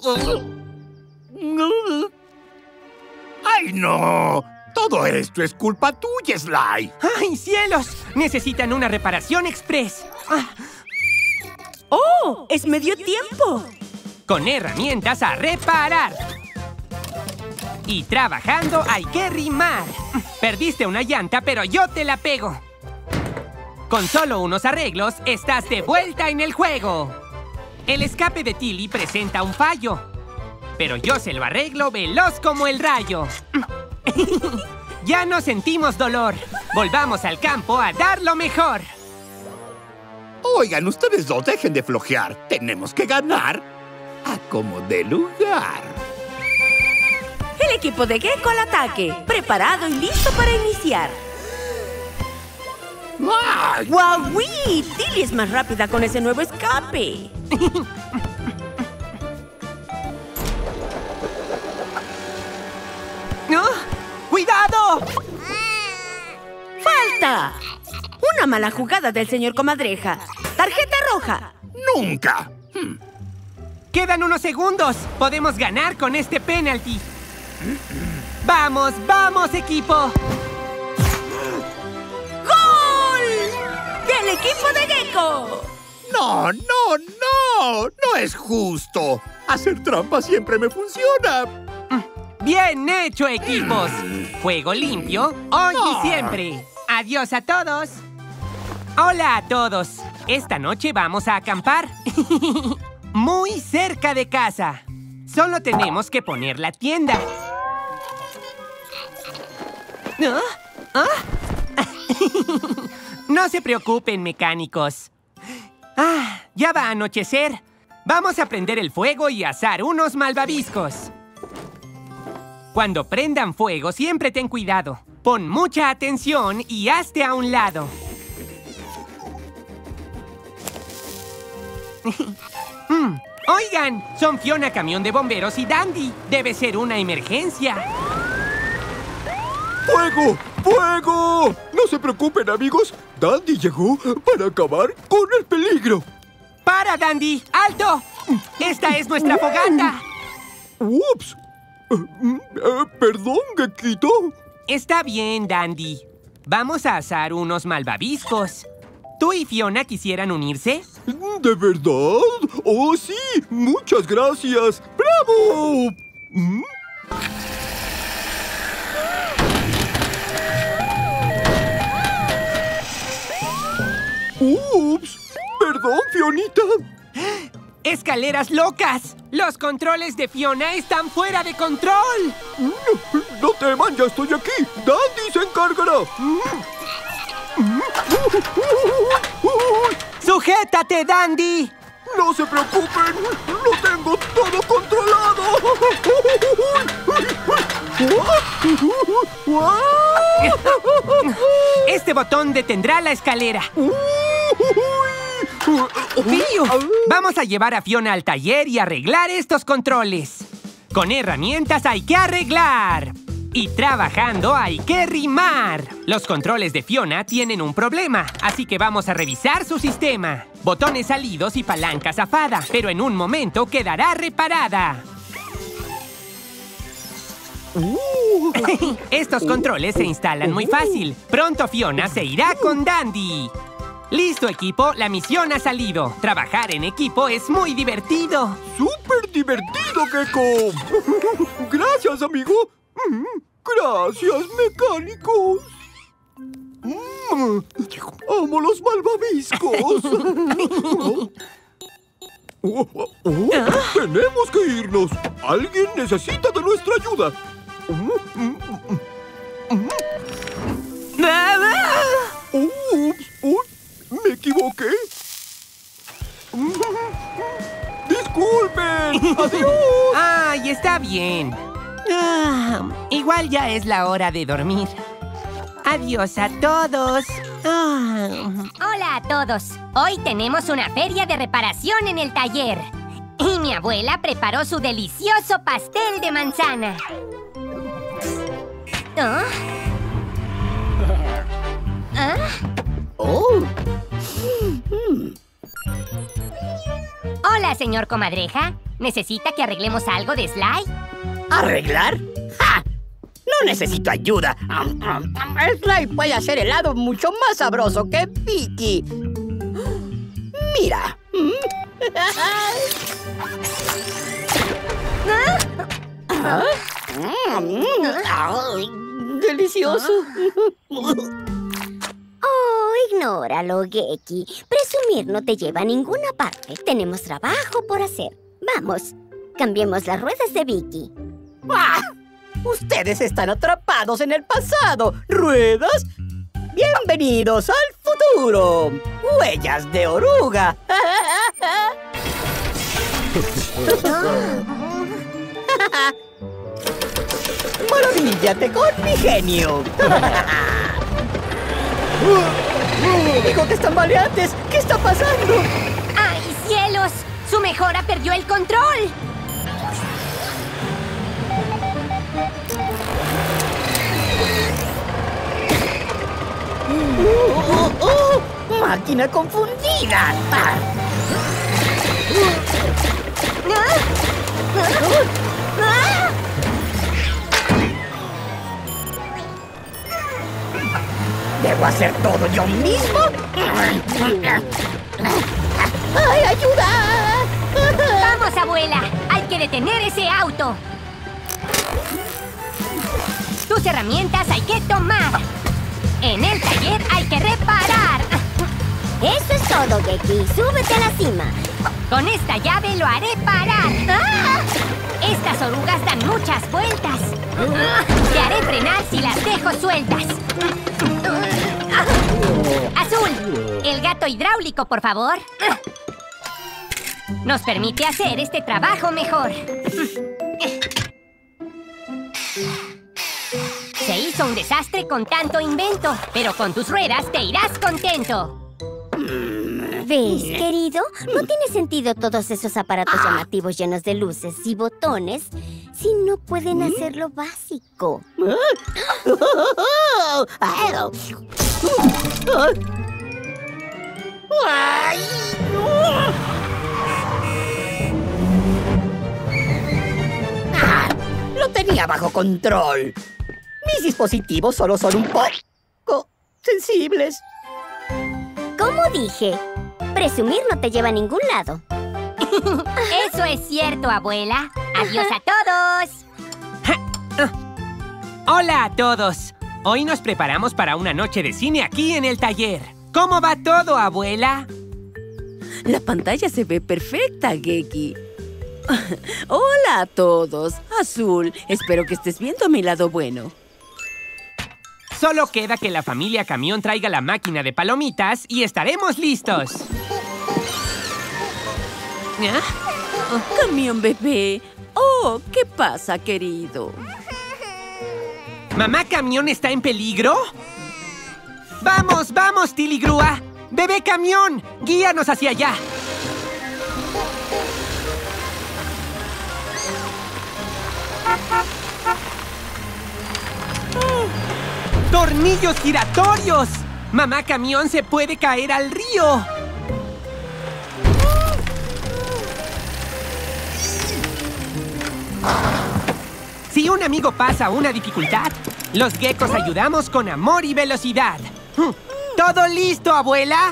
¡Ay, no! Todo esto es culpa tuya, Sly. ¡Ay, cielos! Necesitan una reparación express. ¡Oh! ¡Es medio tiempo! Con herramientas a reparar. Y trabajando hay que rimar. Perdiste una llanta, pero yo te la pego. Con solo unos arreglos, estás de vuelta en el juego. El escape de Tilly presenta un fallo, pero yo se lo arreglo veloz como el rayo. Ya no sentimos dolor. Volvamos al campo a dar lo mejor. Oigan, ustedes dos dejen de flojear. Tenemos que ganar a como dé lugar. El equipo de Gecko al ataque. Preparado y listo para iniciar. ¡Ay! ¡Guauí! Tilly es más rápida con ese nuevo escape. ¡No! ¡Cuidado! ¡Falta! Una mala jugada del señor Comadreja. ¡Tarjeta roja! ¡Nunca! Quedan unos segundos. Podemos ganar con este penalti. ¡Vamos, vamos, equipo! ¡Gol! ¡Del equipo de Gecko! ¡No, no, no! ¡No es justo! Hacer trampa siempre me funciona. ¡Bien hecho, equipos! Juego limpio, hoy y siempre. ¡Adiós a todos! ¡Hola a todos! Esta noche vamos a acampar. Muy cerca de casa. Solo tenemos que poner la tienda. No se preocupen, mecánicos. Ya va a anochecer. Vamos a prender el fuego y asar unos malvaviscos. Cuando prendan fuego, siempre ten cuidado. Pon mucha atención y hazte a un lado. Oigan, son Fiona, camión de bomberos, y Dandy. Debe ser una emergencia. ¡Fuego! ¡Fuego! No se preocupen, amigos. Dandy llegó para acabar con el peligro. ¡Para, Dandy! ¡Alto! ¡Esta es nuestra fogata! ¡Ups! Perdón, Gequito. Está bien, Dandy. Vamos a asar unos malvaviscos. ¿Tú y Fiona quisieran unirse? ¿De verdad? ¡Oh, sí! ¡Muchas gracias! ¡Bravo! ¡Ups! Perdón, Fionita. ¡Escaleras locas! ¡Los controles de Fiona están fuera de control! No teman, ya estoy aquí. Dandy se encargará. ¡Sujétate, Dandy! ¡No se preocupen! ¡Lo tengo todo controlado! Este botón detendrá la escalera. ¡Pío! Vamos a llevar a Fiona al taller y arreglar estos controles. Con herramientas hay que arreglar. Y trabajando hay que rimar. Los controles de Fiona tienen un problema, así que vamos a revisar su sistema. Botones salidos y palanca zafada, pero en un momento quedará reparada. Estos controles se instalan muy fácil. Pronto Fiona se irá con Dandy. ¡Listo, equipo! La misión ha salido. Trabajar en equipo es muy divertido. ¡Súper divertido, Gecko! Gracias, amigo. Gracias, mecánicos. ¡Amo los malvaviscos! ¡Tenemos que irnos! ¡Alguien necesita de nuestra ayuda! ¡Ups! ¡Me equivoqué! ¡Disculpen! ¡Adiós! ¡Ay, está bien! Igual ya es la hora de dormir. ¡Adiós a todos! Hola a todos. Hoy tenemos una feria de reparación en el taller. Y mi abuela preparó su delicioso pastel de manzana. Hola, señor Comadreja. ¿Necesita que arreglemos algo de Sly? ¿Arreglar? ¡Ja! No necesito ayuda. Sly puede hacer helado mucho más sabroso que Vicky. Mira. ¡Delicioso! Oh, Ignóralo, Geki. Presumir no te lleva a ninguna parte. Tenemos trabajo por hacer. Vamos, cambiemos las ruedas de Vicky. ¡Ah! Ustedes están atrapados en el pasado. ¿Ruedas? ¡Bienvenidos al futuro! ¡Huellas de oruga! ¡Maravíllate con mi genio! ¡Bigotes tambaleantes! ¿Qué está pasando? ¡Ay, cielos! ¡Su mejora perdió el control! ¡Máquina confundida! ¿Debo hacer todo yo mismo? ¡Ay, ayuda! ¡Vamos, abuela! ¡Hay que detener ese auto! Tus herramientas hay que tomar. En el taller hay que reparar. Eso es todo, Geki. Súbete a la cima. Con esta llave lo haré parar. ¡Ah! Estas orugas dan muchas vueltas. Te haré frenar si las dejo sueltas. Azul, el gato hidráulico, por favor. Nos permite hacer este trabajo mejor. Se hizo un desastre con tanto invento, pero con tus ruedas te irás contento. ¿Ves, querido? No tiene sentido todos esos aparatos llamativos llenos de luces y botones si no pueden hacer lo básico. Lo tenía bajo control. Mis dispositivos solo son un poco sensibles. Como dije, presumir no te lleva a ningún lado. Eso es cierto, abuela. ¡Adiós a todos! ¡Hola a todos! Hoy nos preparamos para una noche de cine aquí en el taller. ¿Cómo va todo, abuela? La pantalla se ve perfecta, Geki. Hola a todos. Azul, espero que estés viendo mi lado bueno. Solo queda que la familia Camión traiga la máquina de palomitas y estaremos listos. Camión bebé. Oh, ¿qué pasa, querido? ¿Mamá Camión está en peligro? ¡Vamos, vamos, Tiligrúa! ¡Bebé Camión! ¡Guíanos hacia allá! ¡Tornillos giratorios! ¡Mamá Camión se puede caer al río! Si un amigo pasa una dificultad, los geckos ayudamos con amor y velocidad. ¿Todo listo, abuela?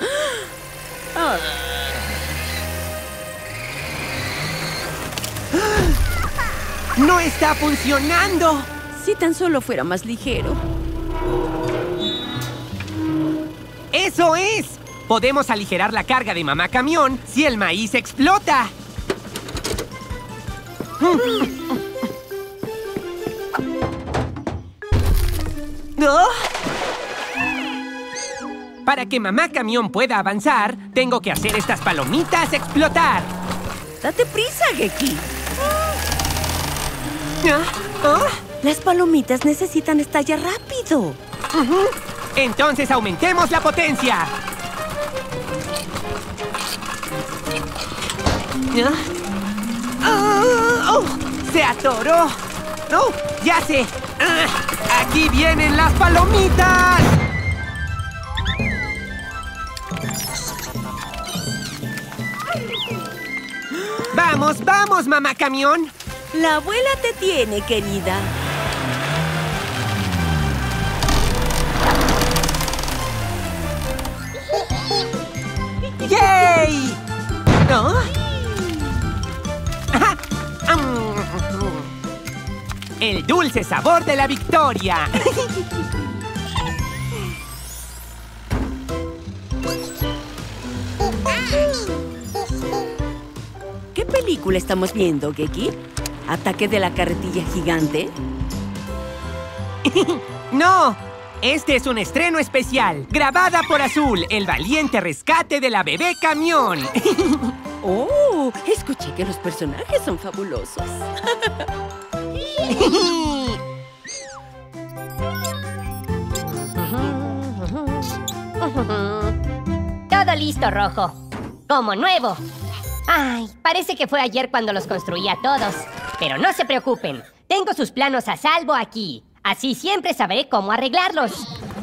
¡No está funcionando! Si tan solo fuera más ligero. ¡Eso es! Podemos aligerar la carga de Mamá Camión si el maíz explota. Para que Mamá Camión pueda avanzar, tengo que hacer estas palomitas explotar. ¡Date prisa, Geki! Las palomitas necesitan estallar rápido. Entonces aumentemos la potencia. ¡Se atoró! ¡Oh, ya sé! ¡Aquí vienen las palomitas! ¡Vamos, vamos, Mamá Camión! La abuela te tiene, querida. ¡Yay! ¿No? El dulce sabor de la victoria. película estamos viendo, Geki? ¿Ataque de la carretilla gigante? ¡No! Este es un estreno especial, grabada por Azul, el valiente rescate de la bebé camión. ¡Oh! Escuché que los personajes son fabulosos. Todo listo, Rojo. Como nuevo. Ay, parece que fue ayer cuando los construí a todos. Pero no se preocupen. Tengo sus planos a salvo aquí. Así siempre sabré cómo arreglarlos.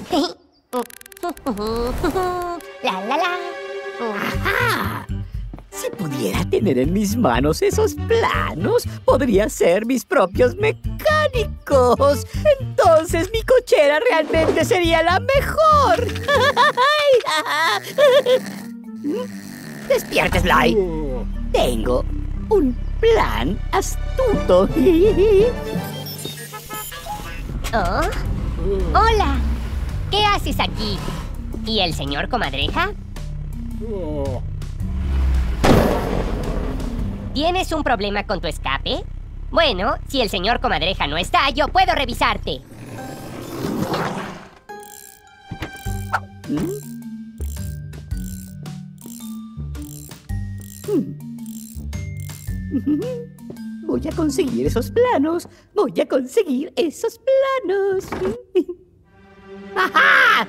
La, la, la. ¡Ajá! Si pudiera tener en mis manos esos planos, podría ser mis propios mecánicos. Entonces mi cochera realmente sería la mejor. Despierta, Sly. Tengo un plan astuto. Oh. ¡Hola! ¿Qué haces aquí? ¿Y el señor Comadreja? ¿Tienes un problema con tu escape? Bueno, si el señor Comadreja no está, yo puedo revisarte. Voy a conseguir esos planos. Voy a conseguir esos planos. ¡Ajá!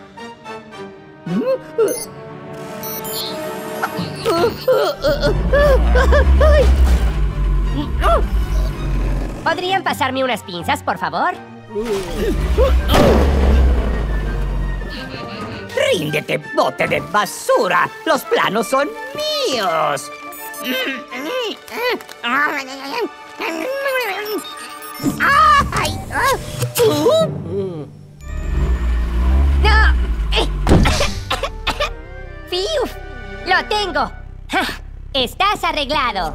¿Podrían pasarme unas pinzas, por favor? ¡Ríndete, bote de basura! ¡Los planos son míos! ¡No! ¡Fiuf! ¡Lo tengo! ¡Ja! ¡Estás arreglado!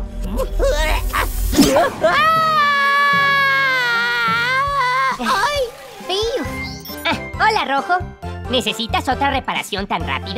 ¡Ay! ¡Fiuf! ¡Hola, Rojo! ¿Necesitas otra reparación tan rápido?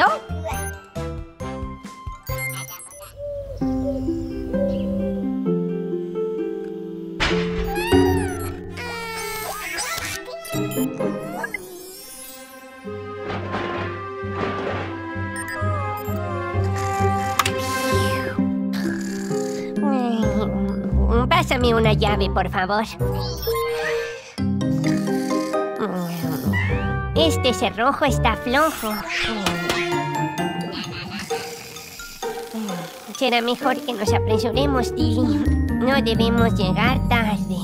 Pásame una llave, por favor. Este cerrojo está flojo. Será mejor que nos apresuremos, Tilly. No debemos llegar tarde.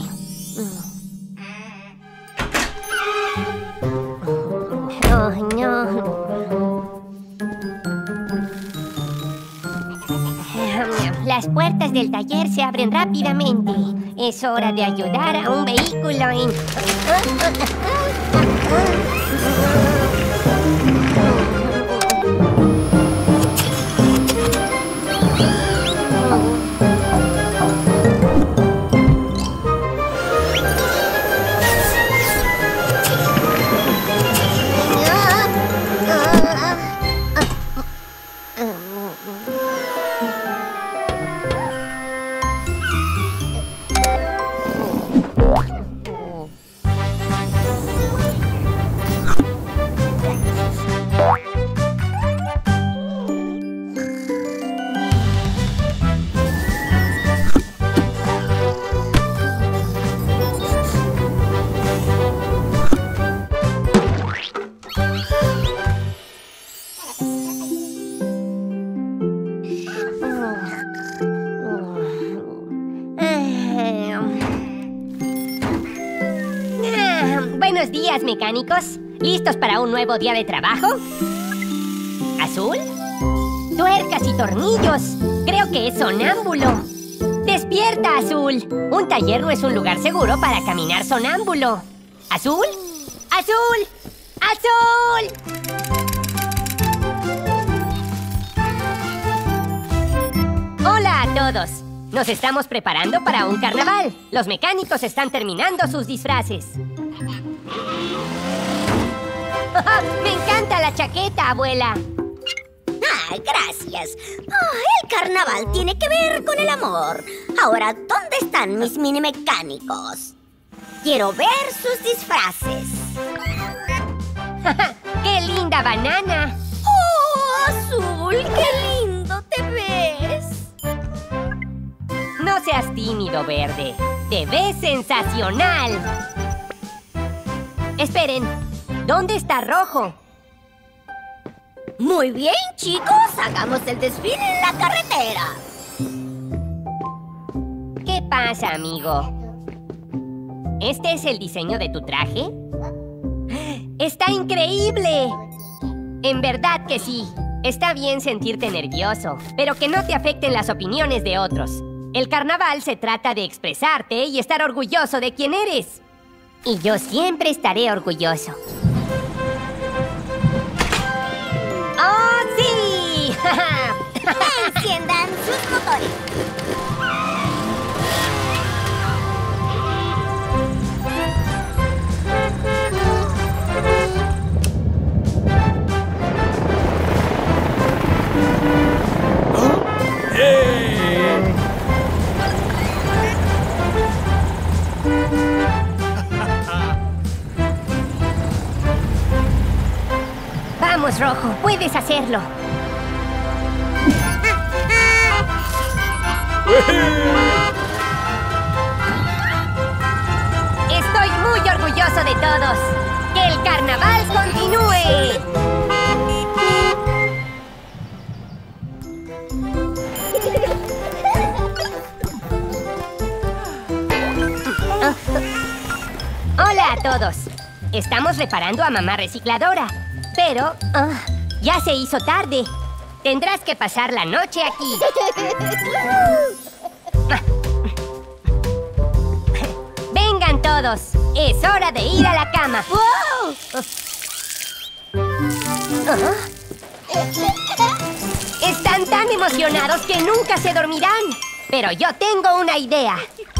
Oh, no. Las puertas del taller se abren rápidamente. Es hora de ayudar a un vehículo en... Buenos días, mecánicos. ¿Listos para un nuevo día de trabajo? ¿Azul? Tuercas y tornillos. Creo que es sonámbulo. ¡Despierta, Azul! Un taller no es un lugar seguro para caminar sonámbulo. ¿Azul? ¡Azul! ¡Azul! ¡Hola a todos! Nos estamos preparando para un carnaval. Los mecánicos están terminando sus disfraces. ¡Me encanta la chaqueta, abuela! gracias. El carnaval tiene que ver con el amor. Ahora, ¿dónde están mis mini mecánicos? Quiero ver sus disfraces. ¡Qué linda banana! ¡Oh, Azul! ¡Qué lindo te ves! No seas tímido, Verde. Te ves sensacional. Esperen, ¿dónde está Rojo? Muy bien, chicos. Hagamos el desfile en la carretera. ¿Qué pasa, amigo? ¿Este es el diseño de tu traje? ¡Está increíble! En verdad que sí. Está bien sentirte nervioso, pero que no te afecten las opiniones de otros. El carnaval se trata de expresarte y estar orgulloso de quién eres. Y yo siempre estaré orgulloso. ¡Oh, sí! Enciendan sus motores. Vamos, Rojo, puedes hacerlo. Estoy muy orgulloso de todos. ¡Que el carnaval continúe! Hola a todos. Estamos reparando a Mamá Recicladora. Pero ya se hizo tarde. Tendrás que pasar la noche aquí. Vengan todos. Es hora de ir a la cama. Están tan emocionados que nunca se dormirán. Pero yo tengo una idea.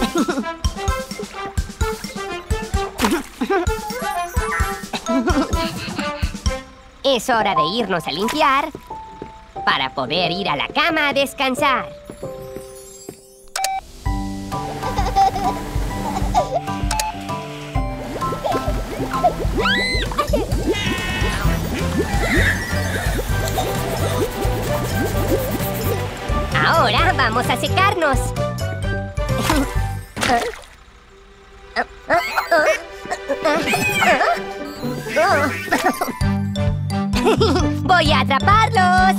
Es hora de irnos a limpiar para poder ir a la cama a descansar. Ahora vamos a secarnos. ¡Voy a atraparlos!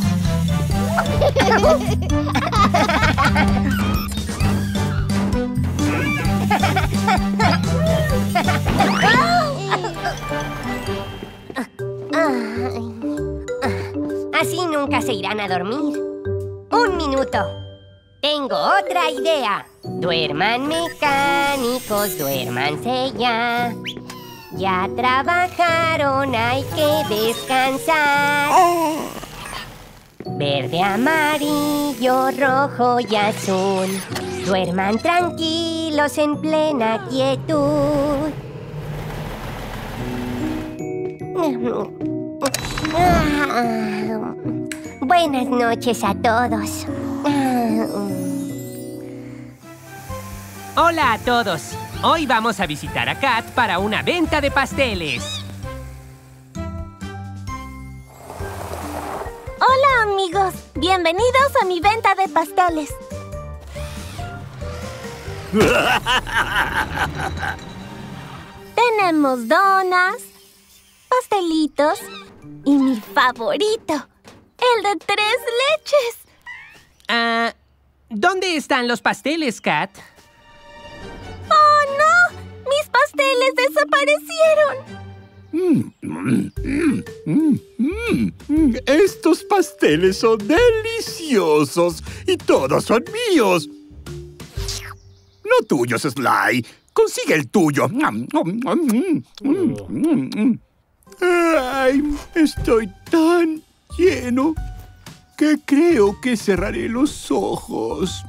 Así nunca se irán a dormir. ¡Un minuto! Tengo otra idea. Duerman, mecánicos, duérmanse ya. Ya trabajaron, hay que descansar. Verde, amarillo, rojo y azul. Duerman tranquilos en plena quietud. Buenas noches a todos. Hola a todos. Hoy vamos a visitar a Kat para una venta de pasteles. Hola, amigos. Bienvenidos a mi venta de pasteles. Tenemos donas, pastelitos y mi favorito, el de 3 leches. ¿Dónde están los pasteles, Kat? ¡Oh, no! ¡Mis pasteles desaparecieron! Estos pasteles son deliciosos y todos son míos. No tuyos, Sly. Consigue el tuyo. Ay, estoy tan lleno que creo que cerraré los ojos.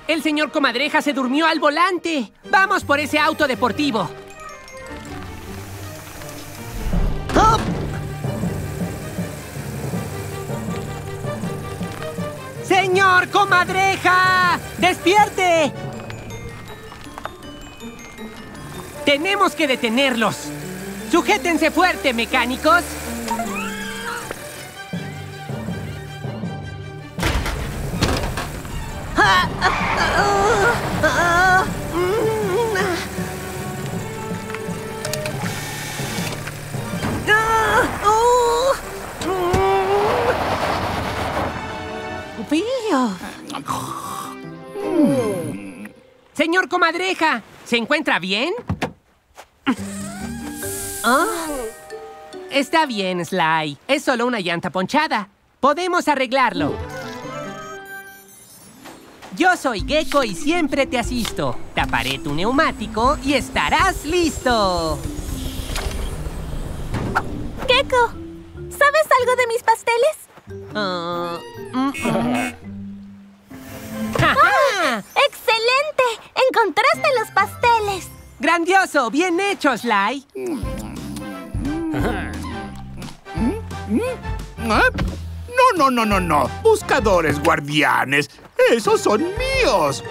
El señor Comadreja se durmió al volante. ¡Vamos por ese auto deportivo! ¡Oh! ¡Señor Comadreja! ¡Despierte! ¡Tenemos que detenerlos! ¡Sujétense fuerte, mecánicos! Señor Comadreja, ¿se encuentra bien? Está bien, Sly. Es solo una llanta ponchada. Podemos arreglarlo. Yo soy Gecko y siempre te asisto. Taparé tu neumático y estarás listo. Gecko, ¿sabes algo de mis pasteles? ¡Ja! ¡Excelente! ¡Encontraste los pasteles! ¡Grandioso! ¡Bien hecho, Sly! No. Buscadores guardianes. ¡Esos son míos!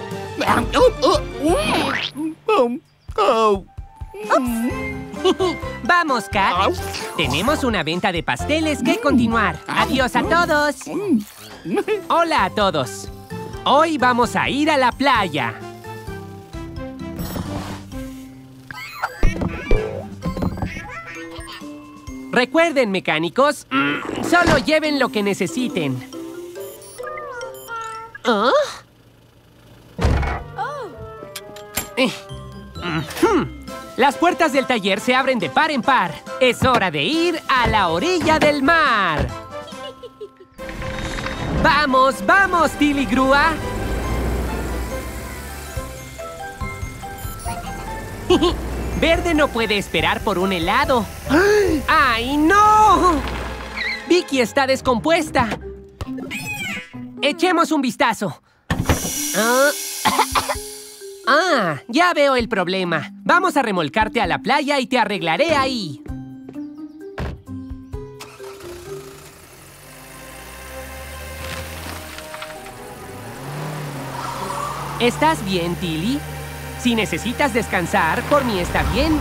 Vamos, Kat. Tenemos una venta de pasteles que continuar. ¡Adiós a todos! Hola a todos. Hoy vamos a ir a la playa. Recuerden, mecánicos, solo lleven lo que necesiten. Las puertas del taller se abren de par en par. Es hora de ir a la orilla del mar. ¡Vamos, vamos, Tilly Grúa! Verde no puede esperar por un helado. ¡Ay, no! Vicky está descompuesta. Echemos un vistazo. Ya veo el problema. Vamos a remolcarte a la playa y te arreglaré ahí. ¿Estás bien, Tilly? Si necesitas descansar, por mí está bien.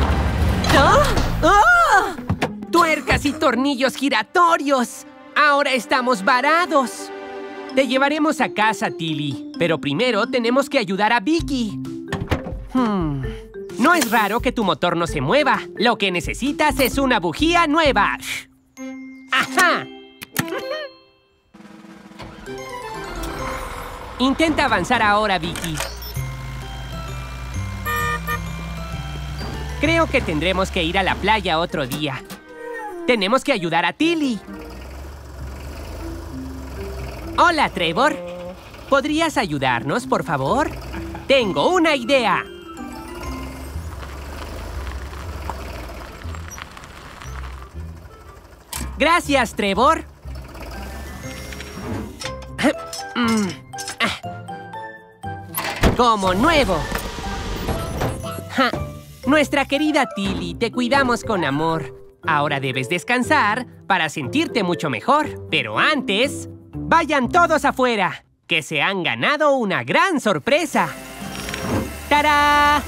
¡Tuercas y tornillos giratorios! Ahora estamos varados. Te llevaremos a casa, Tilly. Pero primero tenemos que ayudar a Vicky. No es raro que tu motor no se mueva. Lo que necesitas es una bujía nueva. ¡Ajá! Intenta avanzar ahora, Vicky. Creo que tendremos que ir a la playa otro día. Tenemos que ayudar a Tilly. Hola, Trevor. ¿Podrías ayudarnos, por favor? Tengo una idea. Gracias, Trevor. Como nuevo. Nuestra querida Tilly, te cuidamos con amor. Ahora debes descansar para sentirte mucho mejor. Pero antes, vayan todos afuera, que se han ganado una gran sorpresa. ¡Tará!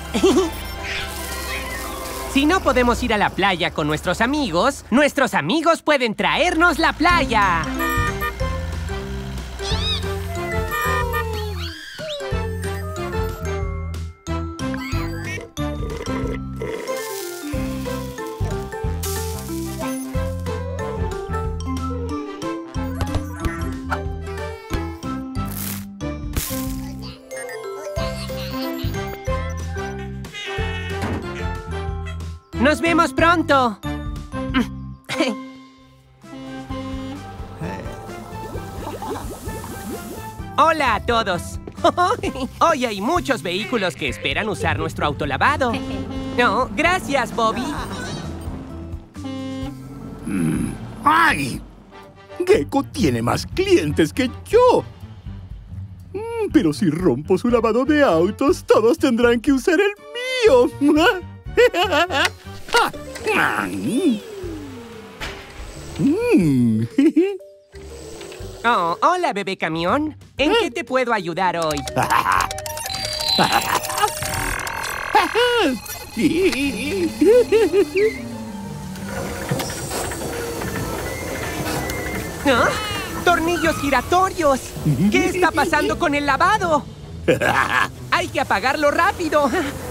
Si no podemos ir a la playa con nuestros amigos pueden traernos la playa. ¡Nos vemos pronto! ¡Hola a todos! Hoy hay muchos vehículos que esperan usar nuestro autolavado. No, gracias, Bobby. ¡Ay! Gecko tiene más clientes que yo. Pero si rompo su lavado de autos, todos tendrán que usar el mío. Oh, hola, bebé camión. ¿En qué te puedo ayudar hoy? ¿Ah? ¡Tornillos giratorios! ¿Qué está pasando con el lavado? ¡Hay que apagarlo rápido!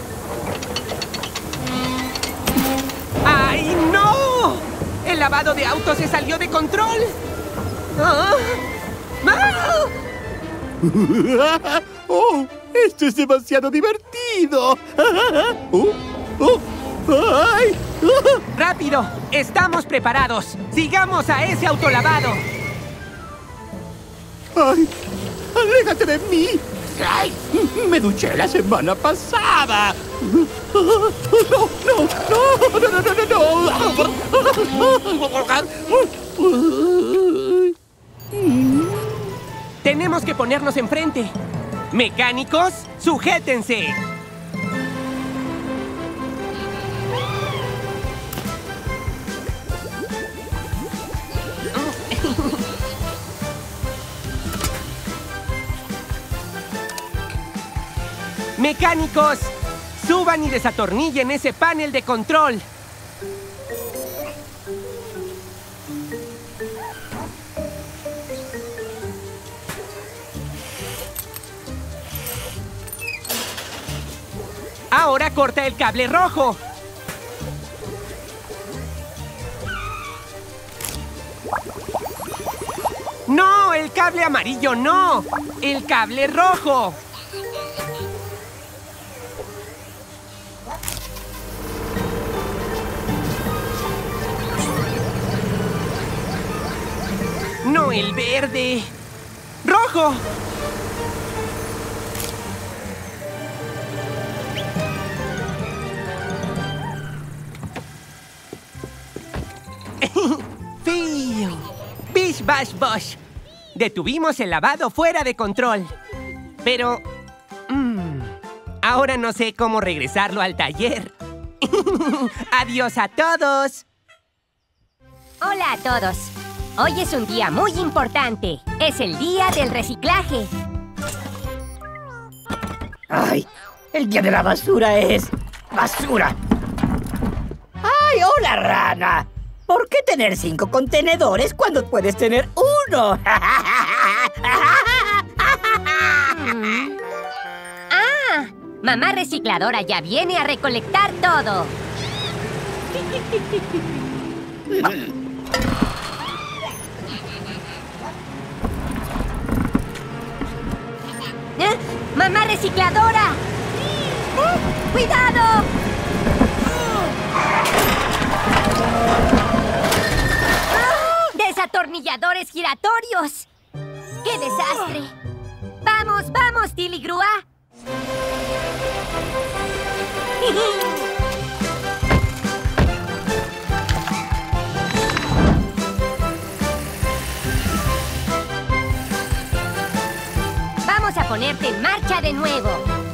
¡Ay, no! ¡El lavado de autos se salió de control! ¡Ah! ¡Ah! ¡Oh! ¡Esto es demasiado divertido! ¡Ay! ¡Rápido! ¡Estamos preparados! ¡Sigamos a ese autolavado! ¡Ay! ¡Aléjate de mí! ¡Ay! ¡Me duché la semana pasada! ¡No! ¡Tenemos que ponernos enfrente! ¡Mecánicos, sujétense! ¡Mecánicos! ¡Suban y desatornillen ese panel de control! ¡Ahora corta el cable rojo! ¡No! ¡El cable amarillo no! ¡El cable rojo! ¡No, el verde! ¡Rojo! ¡Fío! ¡Bish, bash, bosh! Detuvimos el lavado fuera de control. Pero... ahora no sé cómo regresarlo al taller. ¡Adiós a todos! Hola a todos. Hoy es un día muy importante. Es el día del reciclaje. ¡Ay! El día de la basura es... ¡basura! ¡Ay, hola, rana! ¿Por qué tener 5 contenedores cuando puedes tener 1? ¡Ah! Mamá recicladora ya viene a recolectar todo. ¡Mamá recicladora! ¡Cuidado! ¡Desatornilladores giratorios! ¡Qué desastre! ¡Vamos, vamos, Tilly Grúa! Vamos a ponerte en marcha de nuevo.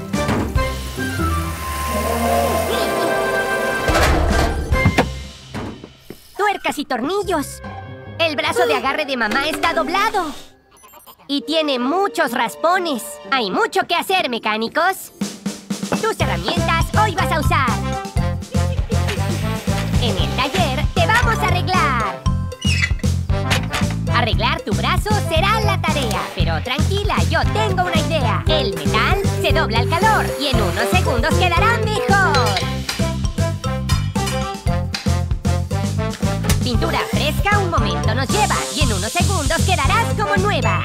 Tuercas y tornillos. El brazo de agarre de mamá está doblado. Y tiene muchos raspones. Hay mucho que hacer, mecánicos. Tus herramientas hoy vas a usar. En el taller te vamos a arreglar. Arreglar tu brazo será la tarea. Pero tranquila, yo tengo una idea. El metal se dobla al calor y en unos segundos quedará mejor. Pintura fresca un momento nos lleva y en unos segundos quedarás como nueva.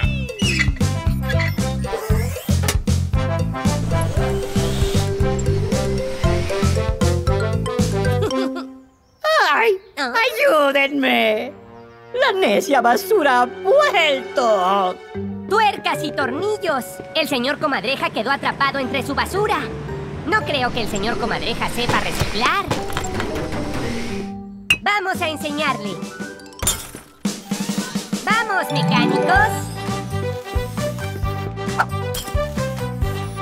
¡Ay! ¡Ayúdenme! ¡La necia basura ha vuelto! ¡Tuercas y tornillos! El señor Comadreja quedó atrapado entre su basura. No creo que el señor Comadreja sepa reciclar. ¡Vamos a enseñarle! ¡Vamos, mecánicos!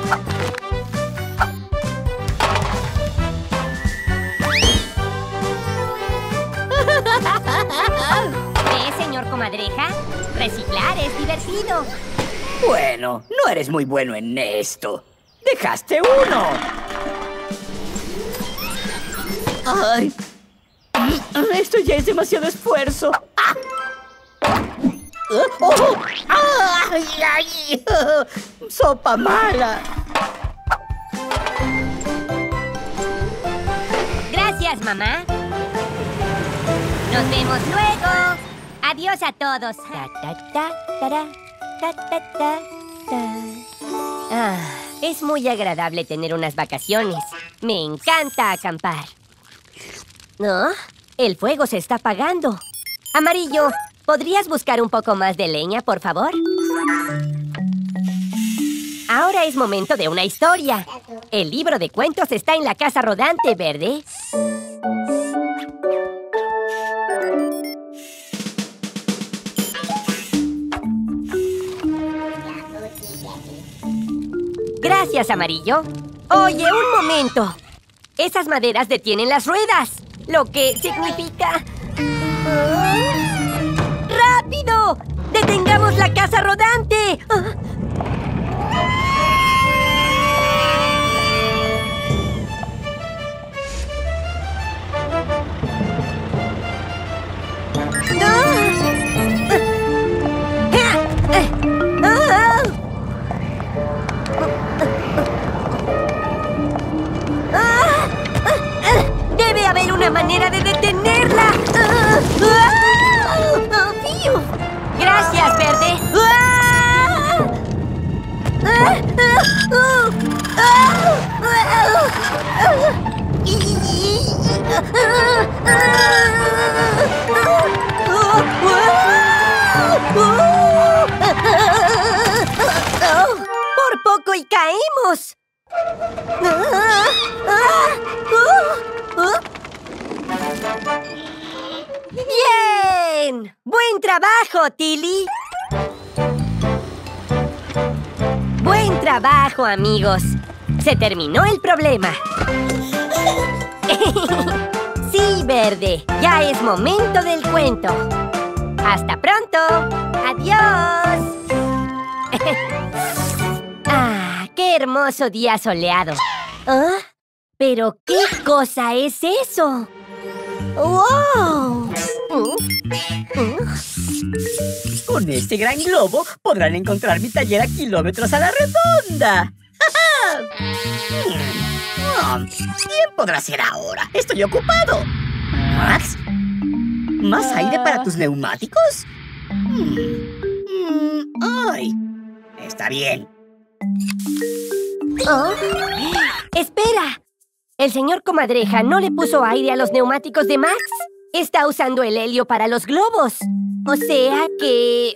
¿Ve, señor Comadreja? Reciclar es divertido. Bueno, no eres muy bueno en esto. ¡Dejaste uno! ¡Ay! Esto ya es demasiado esfuerzo. ¡Ah! ¡Oh! ¡Ay, ay! ¡Sopa mala! Gracias, mamá. Nos vemos luego. Adiós a todos. Ta, ta, ta, tara, ta, ta, ta, ta. Ah, es muy agradable tener unas vacaciones. Me encanta acampar. ¿No? El fuego se está apagando. Amarillo, ¿podrías buscar un poco más de leña, por favor? Ahora es momento de una historia. El libro de cuentos está en la casa rodante, Verde. Gracias, Amarillo. Oye, un momento. Esas maderas detienen las ruedas, lo que significa... ¡Rápido! ¡Detengamos la casa rodante! Debe haber una manera de detenerla. Gracias, Verde. Por poco y caemos. ¡Bien! ¡Buen trabajo, Tilly! ¡Buen trabajo, amigos! Se terminó el problema. Sí, Verde. Ya es momento del cuento. ¡Hasta pronto! ¡Adiós! ¡Ah! ¡Qué hermoso día soleado! ¿Ah? ¿Pero qué cosa es eso? ¡Wow! Con este gran globo podrán encontrar mi taller a kilómetros a la redonda. ¿Quién podrá ser ahora? Estoy ocupado. ¿Max? ¿Más aire para tus neumáticos? ¡Ay! Está bien. Oh. ¡Espera! El señor Comadreja no le puso aire a los neumáticos de Max. Está usando el helio para los globos. O sea que...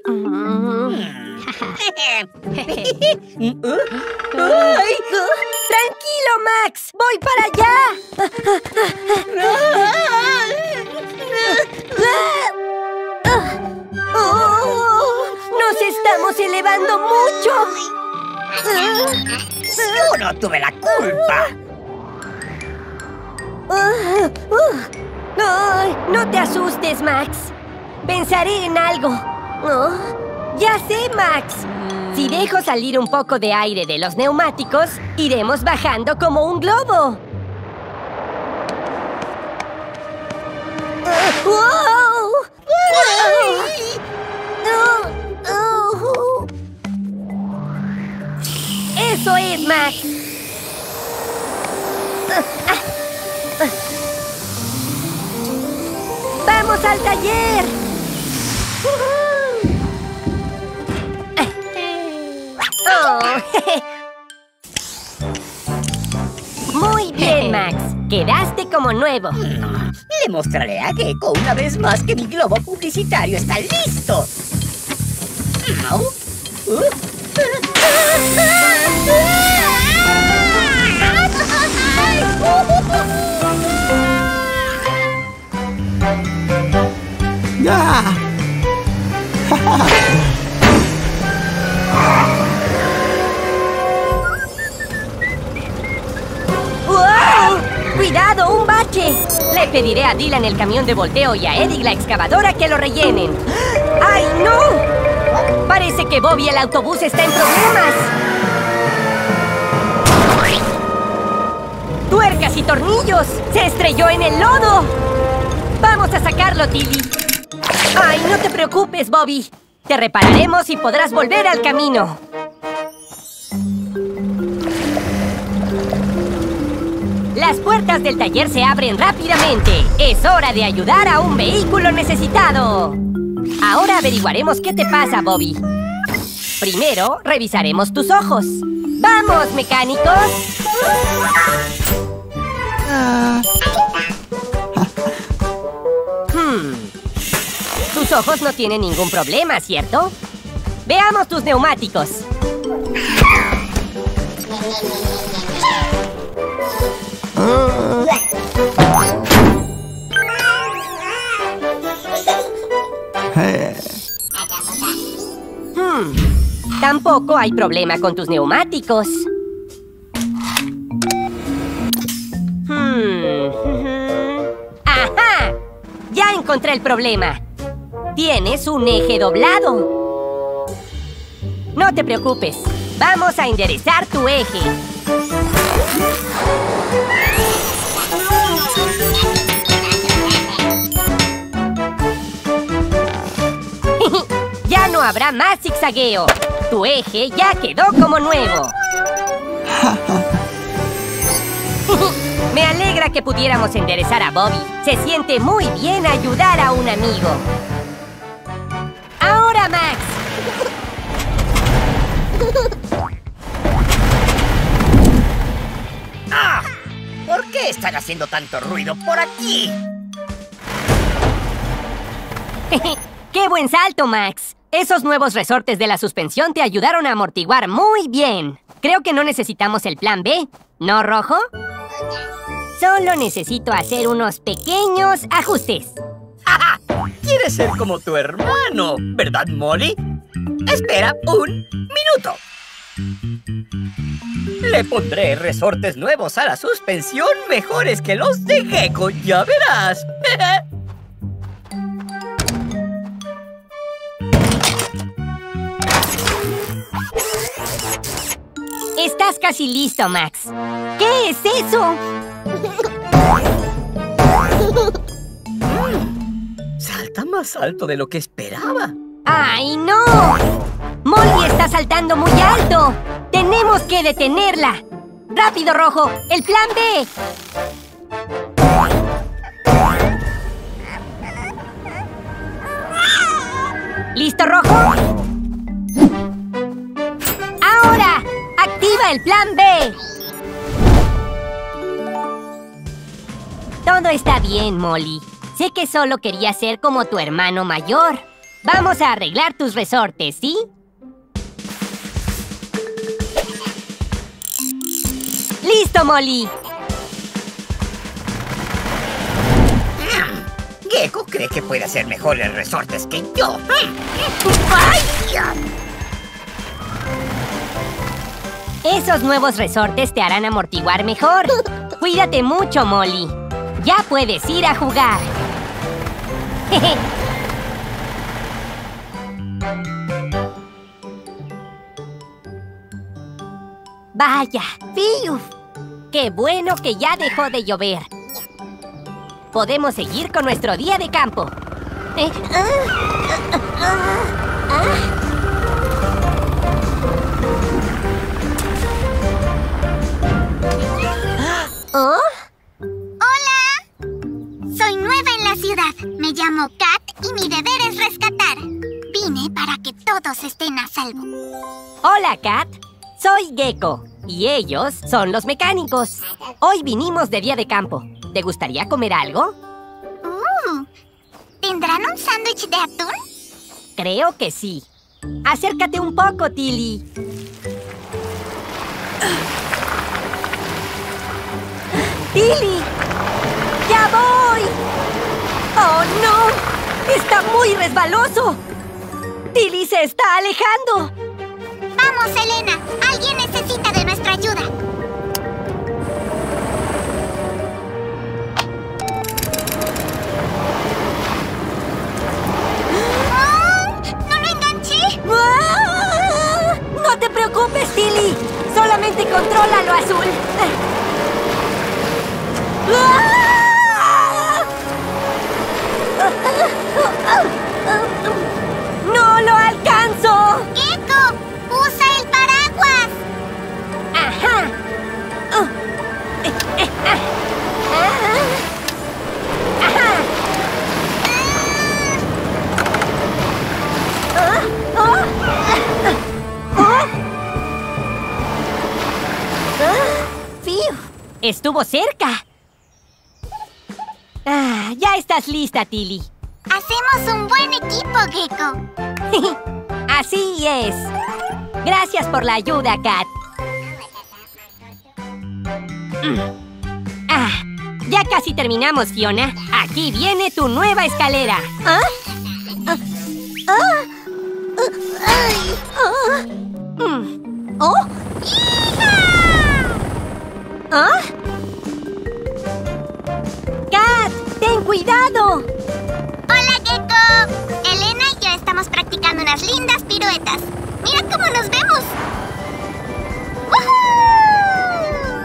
¡Ay! ¡Tranquilo, Max! ¡Voy para allá! ¡Nos estamos elevando mucho! Yo no tuve la culpa. No te asustes, Max. Pensaré en algo. Ya sé, Max. Si dejo salir un poco de aire de los neumáticos, iremos bajando como un globo. ¡Eso es, Max! ¡Vamos al taller! Muy bien, Max. Quedaste como nuevo. Le mostraré a Gecko una vez más que mi globo publicitario está listo. coche! Le pediré a Dylan el camión de volteo y a Eddie la excavadora que lo rellenen. ¡Ay, no! Parece que Bobby el autobús está en problemas. ¡Tuercas y tornillos! ¡Se estrelló en el lodo! ¡Vamos a sacarlo, Tilly! ¡Ay, no te preocupes, Bobby! Te repararemos y podrás volver al camino. Las puertas del taller se abren rápidamente. Es hora de ayudar a un vehículo necesitado. Ahora averiguaremos qué te pasa, Bobby. Primero, revisaremos tus ojos. ¡Vamos, mecánicos! Tus ojos no tienen ningún problema, ¿cierto? Veamos tus neumáticos. Tampoco hay problema con tus neumáticos. ¡Ajá! Ya encontré el problema. Tienes un eje doblado. No te preocupes. Vamos a enderezar tu eje. Ya no habrá más zigzagueo. Tu eje ya quedó como nuevo. Me alegra que pudiéramos enderezar a Bobby. Se siente muy bien ayudar a un amigo. ¡Ahora, Max! ¡Ah! ¿Por qué están haciendo tanto ruido por aquí? ¡Qué buen salto, Max! Esos nuevos resortes de la suspensión te ayudaron a amortiguar muy bien. Creo que no necesitamos el plan B, ¿no, Rojo? Solo necesito hacer unos pequeños ajustes. ¡Ja! ¿Quieres ser como tu hermano, verdad, Molly? Espera un minuto. Le pondré resortes nuevos a la suspensión mejores que los de Gecko, ya verás. Estás casi listo, Max. ¿Qué es eso? Salta más alto de lo que esperaba. ¡Ay, no! ¡Molly está saltando muy alto! ¡Tenemos que detenerla! ¡Rápido, Rojo! ¡El plan B! ¿Listo, Rojo? ¡Ahora! ¡Activa el plan B! Todo está bien, Molly. Sé que solo quería ser como tu hermano mayor. Vamos a arreglar tus resortes, ¿sí? ¡Listo, Molly! Gecko cree que puede hacer mejores resortes que yo. ¡Vaya! Esos nuevos resortes te harán amortiguar mejor. Cuídate mucho, Molly. Ya puedes ir a jugar. Vaya, ¡fiu! ¡Qué bueno que ya dejó de llover! Podemos seguir con nuestro día de campo. ¿Oh? ¡Hola! Soy nueva en la ciudad. Me llamo Kat y mi deber es rescatar. Vine para que todos estén a salvo. Hola, Kat. Soy Gecko y ellos son los mecánicos. Hoy vinimos de día de campo. ¿Te gustaría comer algo? ¿Tendrán un sándwich de atún? Creo que sí. Acércate un poco, Tilly. ¡Tilly! ¡Ya voy! ¡Oh, no! ¡Está muy resbaloso! ¡Tilly se está alejando! ¡Vamos, Elena! ¡Alguien necesita de nuestra ayuda! Solamente contrólalo, Azul. ¡No lo alcanzo! ¡Gecko! ¡Usa el paraguas! ¡Ajá! Estuvo cerca. Ya estás lista, Tilly. Hacemos un buen equipo, Gecko. Así es. Gracias por la ayuda, Kat. Ya casi terminamos, Fiona. Aquí viene tu nueva escalera. ¡Kat! ¡Ten cuidado! ¡Hola, Gecko! Elena y yo estamos practicando unas lindas piruetas. ¡Mira cómo nos vemos! ¡Woohoo!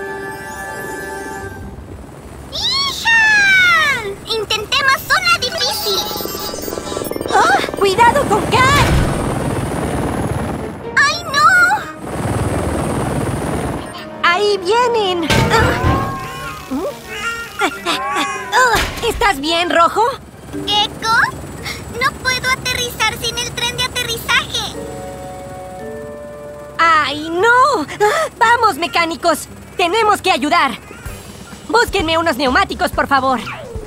¡Hija! ¡Intentemos una difícil! ¡Cuidado con Kat! ¡Ay, no! ¡Ahí vienen! ¿Estás bien, Rojo? ¿Gecko? No puedo aterrizar sin el tren de aterrizaje. ¡Ay, no! ¡Vamos, mecánicos! ¡Tenemos que ayudar! Búsquenme unos neumáticos, por favor.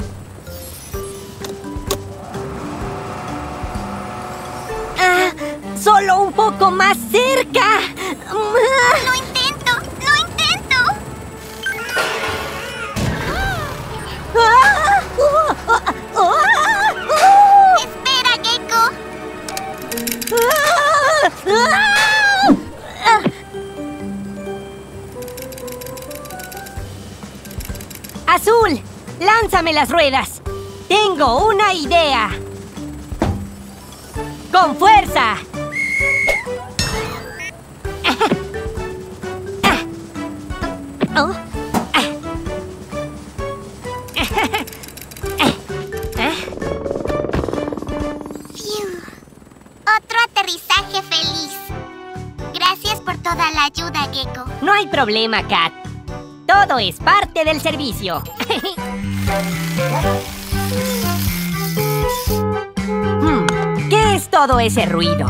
¡Solo un poco más cerca! ¡Lo intento! ¡Lo intento! ¡Espera, Gecko! Azul, lánzame las ruedas. Tengo una idea. ¡Con fuerza! Otro aterrizaje feliz. Gracias por toda la ayuda, Gecko. No hay problema, Kat. Todo es parte del servicio. ¿Qué es todo ese ruido?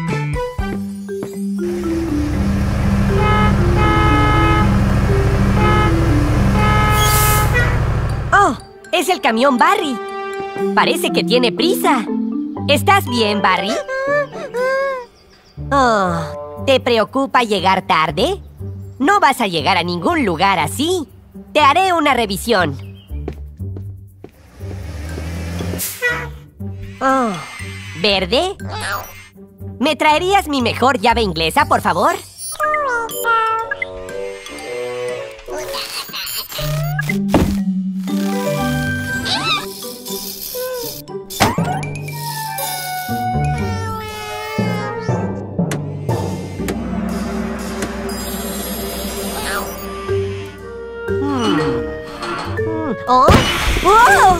¡Oh! ¡Es el camión Barry! Parece que tiene prisa. ¿Estás bien, Barry? Oh, ¿te preocupa llegar tarde? No vas a llegar a ningún lugar así. Te haré una revisión. Oh, ¿verde? ¿Me traerías mi mejor llave inglesa, por favor? ¿Oh? ¡Oh!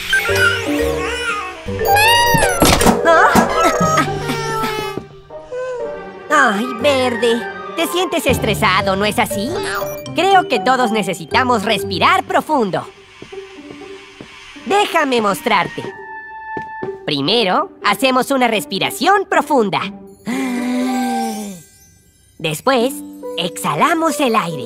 ¡Ay, Verde! Te sientes estresado, ¿no es así? Creo que todos necesitamos respirar profundo. Déjame mostrarte. Primero, hacemos una respiración profunda. Después, exhalamos el aire.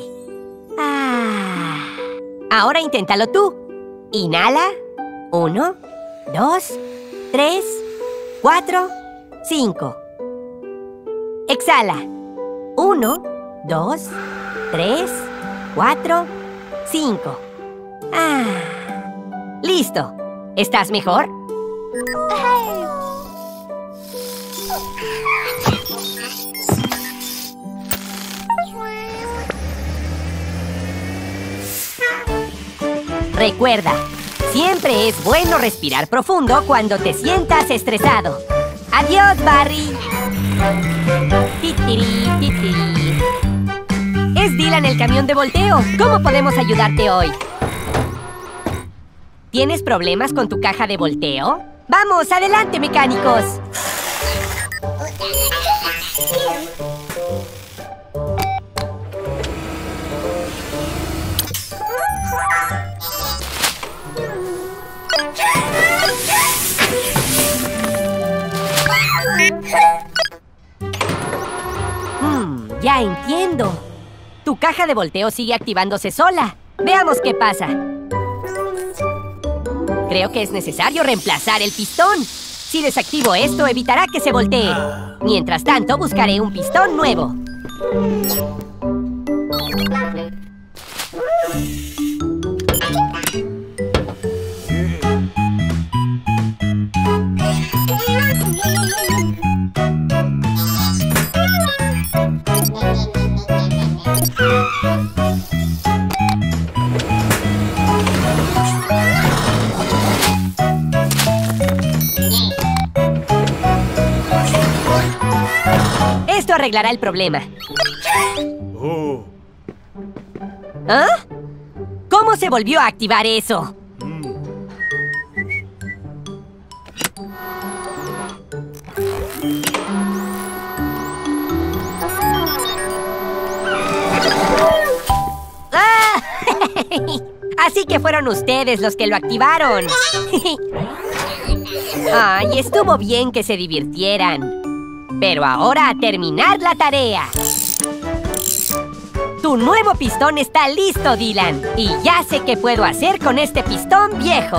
Ahora inténtalo tú. Inhala. 1, 2, 3, 4, 5. Exhala. 1, 2, 3, 4, 5. ¡Listo! ¿Estás mejor? Recuerda, siempre es bueno respirar profundo cuando te sientas estresado. ¡Adiós, Barry! Titiri, titiri. Dylan, el camión de volteo. ¿Cómo podemos ayudarte hoy? ¿Tienes problemas con tu caja de volteo? ¡Vamos, adelante, mecánicos! Ya entiendo. Tu caja de volteo sigue activándose sola. Veamos qué pasa. Creo que es necesario reemplazar el pistón. Si desactivo esto, evitará que se voltee. Mientras tanto, buscaré un pistón nuevo. Esto arreglará el problema. ¿Ah? ¿Cómo se volvió a activar eso? ¡Ah! Así que fueron ustedes los que lo activaron. Ay, estuvo bien que se divirtieran. Pero ahora a terminar la tarea. Tu nuevo pistón está listo, Dylan. Y ya sé qué puedo hacer con este pistón viejo.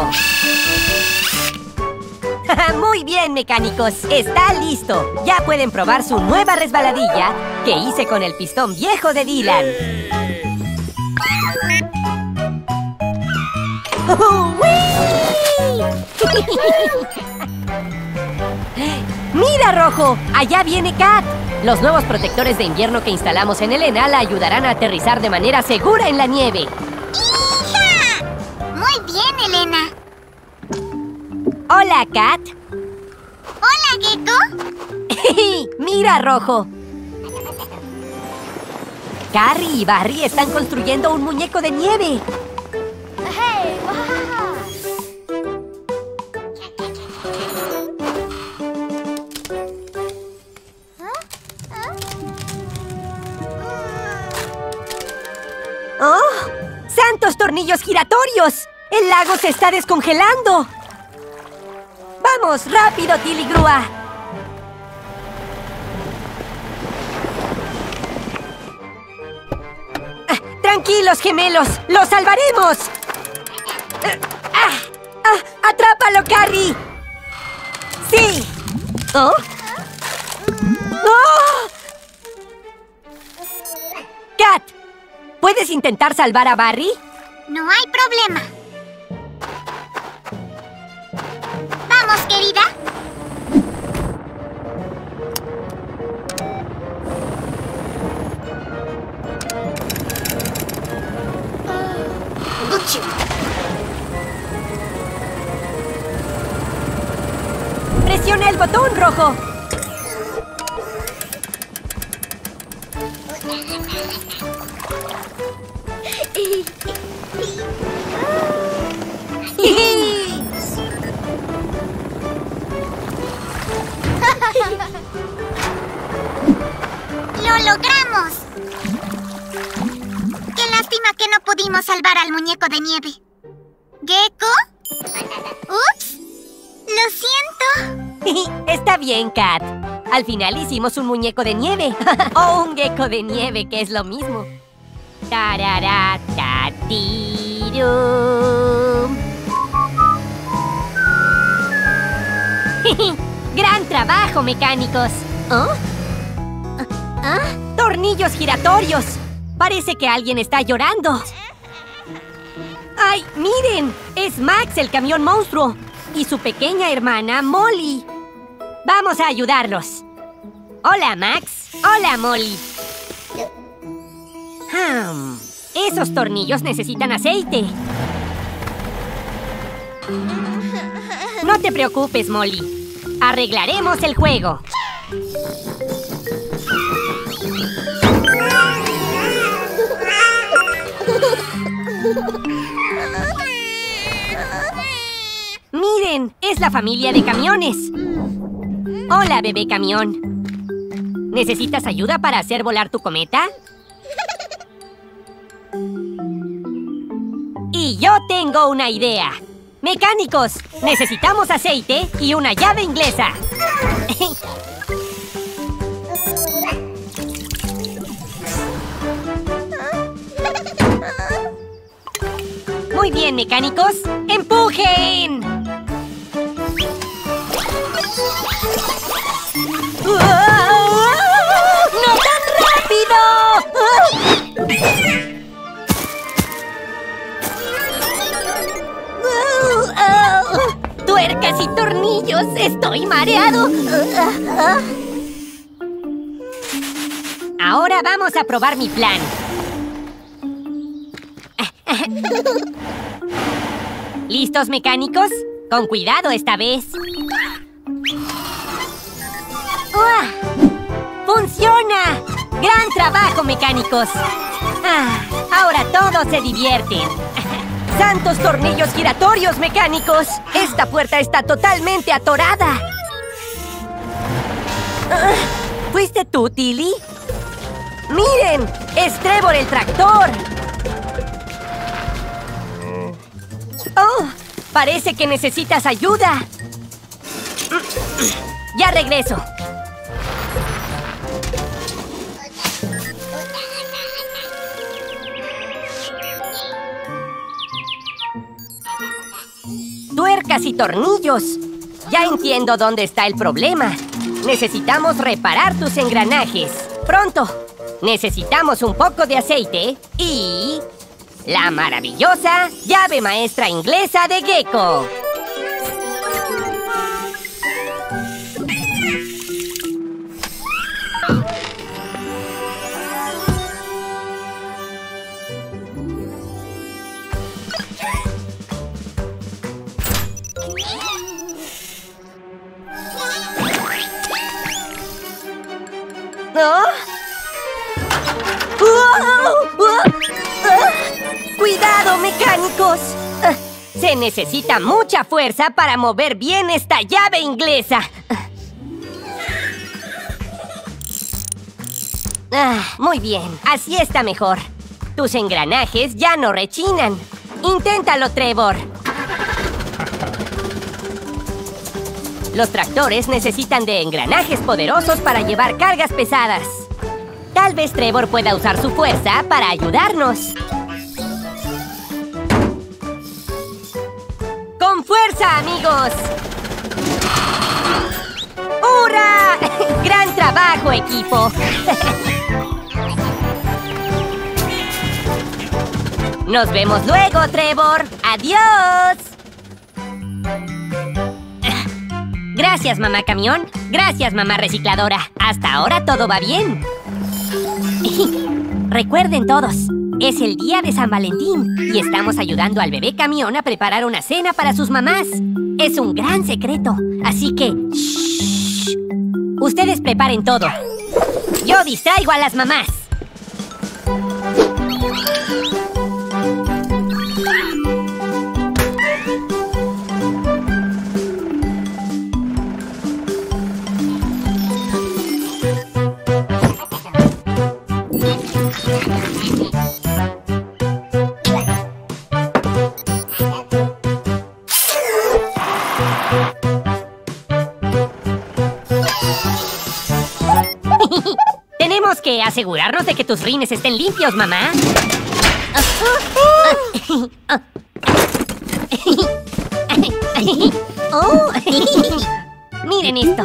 Muy bien, mecánicos. Está listo. Ya pueden probar su nueva resbaladilla que hice con el pistón viejo de Dylan. ¡Mira, Rojo! ¡Allá viene Kat! Los nuevos protectores de invierno que instalamos en Elena la ayudarán a aterrizar de manera segura en la nieve. ¡Hija! Muy bien, Elena. Hola, Kat. Hola, Gecko. ¡Mira, Rojo! Carrie y Barry están construyendo un muñeco de nieve. Hey, wow. ¡Oh! ¡Santos tornillos giratorios! ¡El lago se está descongelando! ¡Vamos, rápido, Tiligrúa! ¡Tranquilos, gemelos! ¡Los salvaremos! ¡Atrápalo, Carrie! ¡Sí! ¿Oh? ¡Oh! ¡Kat! ¿Puedes intentar salvar a Barry? No hay problema. Vamos, querida. ¡Presiona el botón rojo! ¡Lo logramos! ¡Qué lástima que no pudimos salvar al muñeco de nieve! ¿Gecko? ¡Ups! ¡Lo siento! Está bien, Kat. Al final hicimos un muñeco de nieve. O un gecko de nieve, que es lo mismo. Tarara, tatiru. ¡Gran trabajo, mecánicos! ¿Oh? ¡Tornillos giratorios! Parece que alguien está llorando. ¡Ay, miren! Es Max, el camión monstruo. Y su pequeña hermana, Molly. ¡Vamos a ayudarlos! ¡Hola, Max! ¡Hola, Molly! Esos tornillos necesitan aceite. No te preocupes, Molly. Arreglaremos el juego. ¡Miren! ¡Es la familia de camiones! Hola, bebé camión. ¿Necesitas ayuda para hacer volar tu cometa? Y yo tengo una idea. ¡Mecánicos! Necesitamos aceite y una llave inglesa. Muy bien, mecánicos. ¡Empujen! ¡No tan rápido! ¡Tuercas y tornillos! ¡Estoy mareado! Ahora vamos a probar mi plan. ¿Listos, mecánicos? Con cuidado esta vez. ¡Funciona! ¡Gran trabajo, mecánicos! Ahora todos se divierten. ¡Santos tornillos giratorios, mecánicos! ¡Esta puerta está totalmente atorada! ¿Fuiste tú, Tilly? ¡Miren! ¡Es Trevor el tractor! ¡Oh! Parece que necesitas ayuda. Ya regreso. Tuercas y tornillos. Ya entiendo dónde está el problema. Necesitamos reparar tus engranajes. ¡Pronto! Necesitamos un poco de aceite y... la maravillosa llave maestra inglesa de Gecko. ¡Cuidado, mecánicos! Se necesita mucha fuerza para mover bien esta llave inglesa. Muy bien, así está mejor. Tus engranajes ya no rechinan. Inténtalo, Trevor. Los tractores necesitan de engranajes poderosos para llevar cargas pesadas. Tal vez Trevor pueda usar su fuerza para ayudarnos. ¡Con fuerza, amigos! ¡Hurra! ¡Gran trabajo, equipo! Nos vemos luego, Trevor. ¡Adiós! Gracias, mamá camión. Gracias, mamá recicladora. Hasta ahora todo va bien. Recuerden todos, es el día de San Valentín y estamos ayudando al bebé camión a preparar una cena para sus mamás. Es un gran secreto, así que... ¡shh! Ustedes preparen todo. Yo distraigo a las mamás. Tenemos que asegurarnos de que tus rines estén limpios, mamá. Miren esto.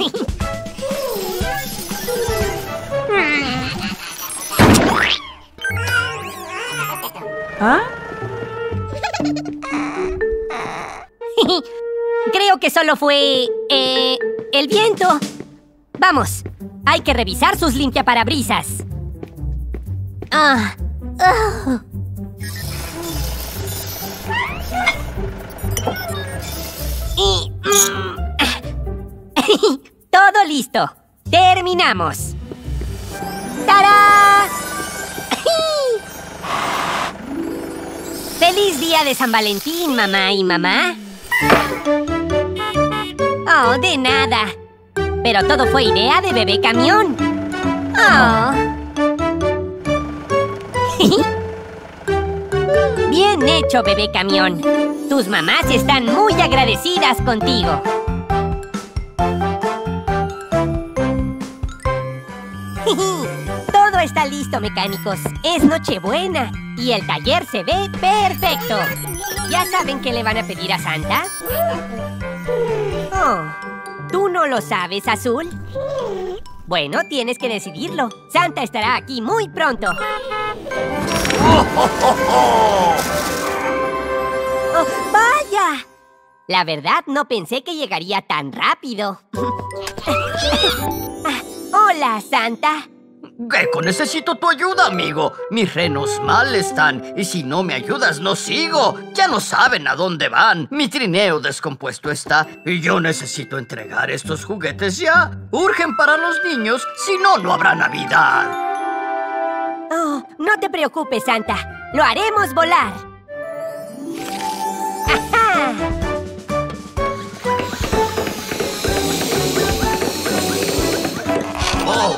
¿Ah? Creo que solo fue... el viento. Vamos, hay que revisar sus limpiaparabrisas. Todo listo. Terminamos. ¡Tarán! ¡Feliz día de San Valentín, mamá y mamá! Oh, de nada. Pero todo fue idea de Bebé Camión. Oh. Bien hecho, Bebé Camión. Tus mamás están muy agradecidas contigo. Todo está listo, mecánicos. Es Nochebuena y el taller se ve perfecto. ¿Ya saben qué le van a pedir a Santa? Oh, ¿tú no lo sabes, Azul? Bueno, tienes que decidirlo. Santa estará aquí muy pronto. Oh, ¡vaya! La verdad, no pensé que llegaría tan rápido. Hola, Santa. Gecko, necesito tu ayuda, amigo. Mis renos mal están, y si no me ayudas, no sigo. Ya no saben a dónde van. Mi trineo descompuesto está, y yo necesito entregar estos juguetes ya. Urgen para los niños, si no, no habrá Navidad. Oh, no te preocupes, Santa. Lo haremos volar. ¡Ajá! Oh.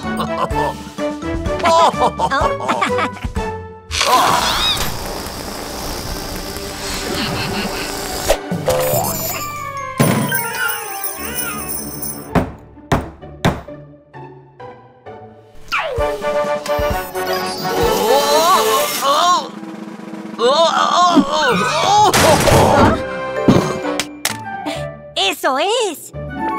¡Eso es!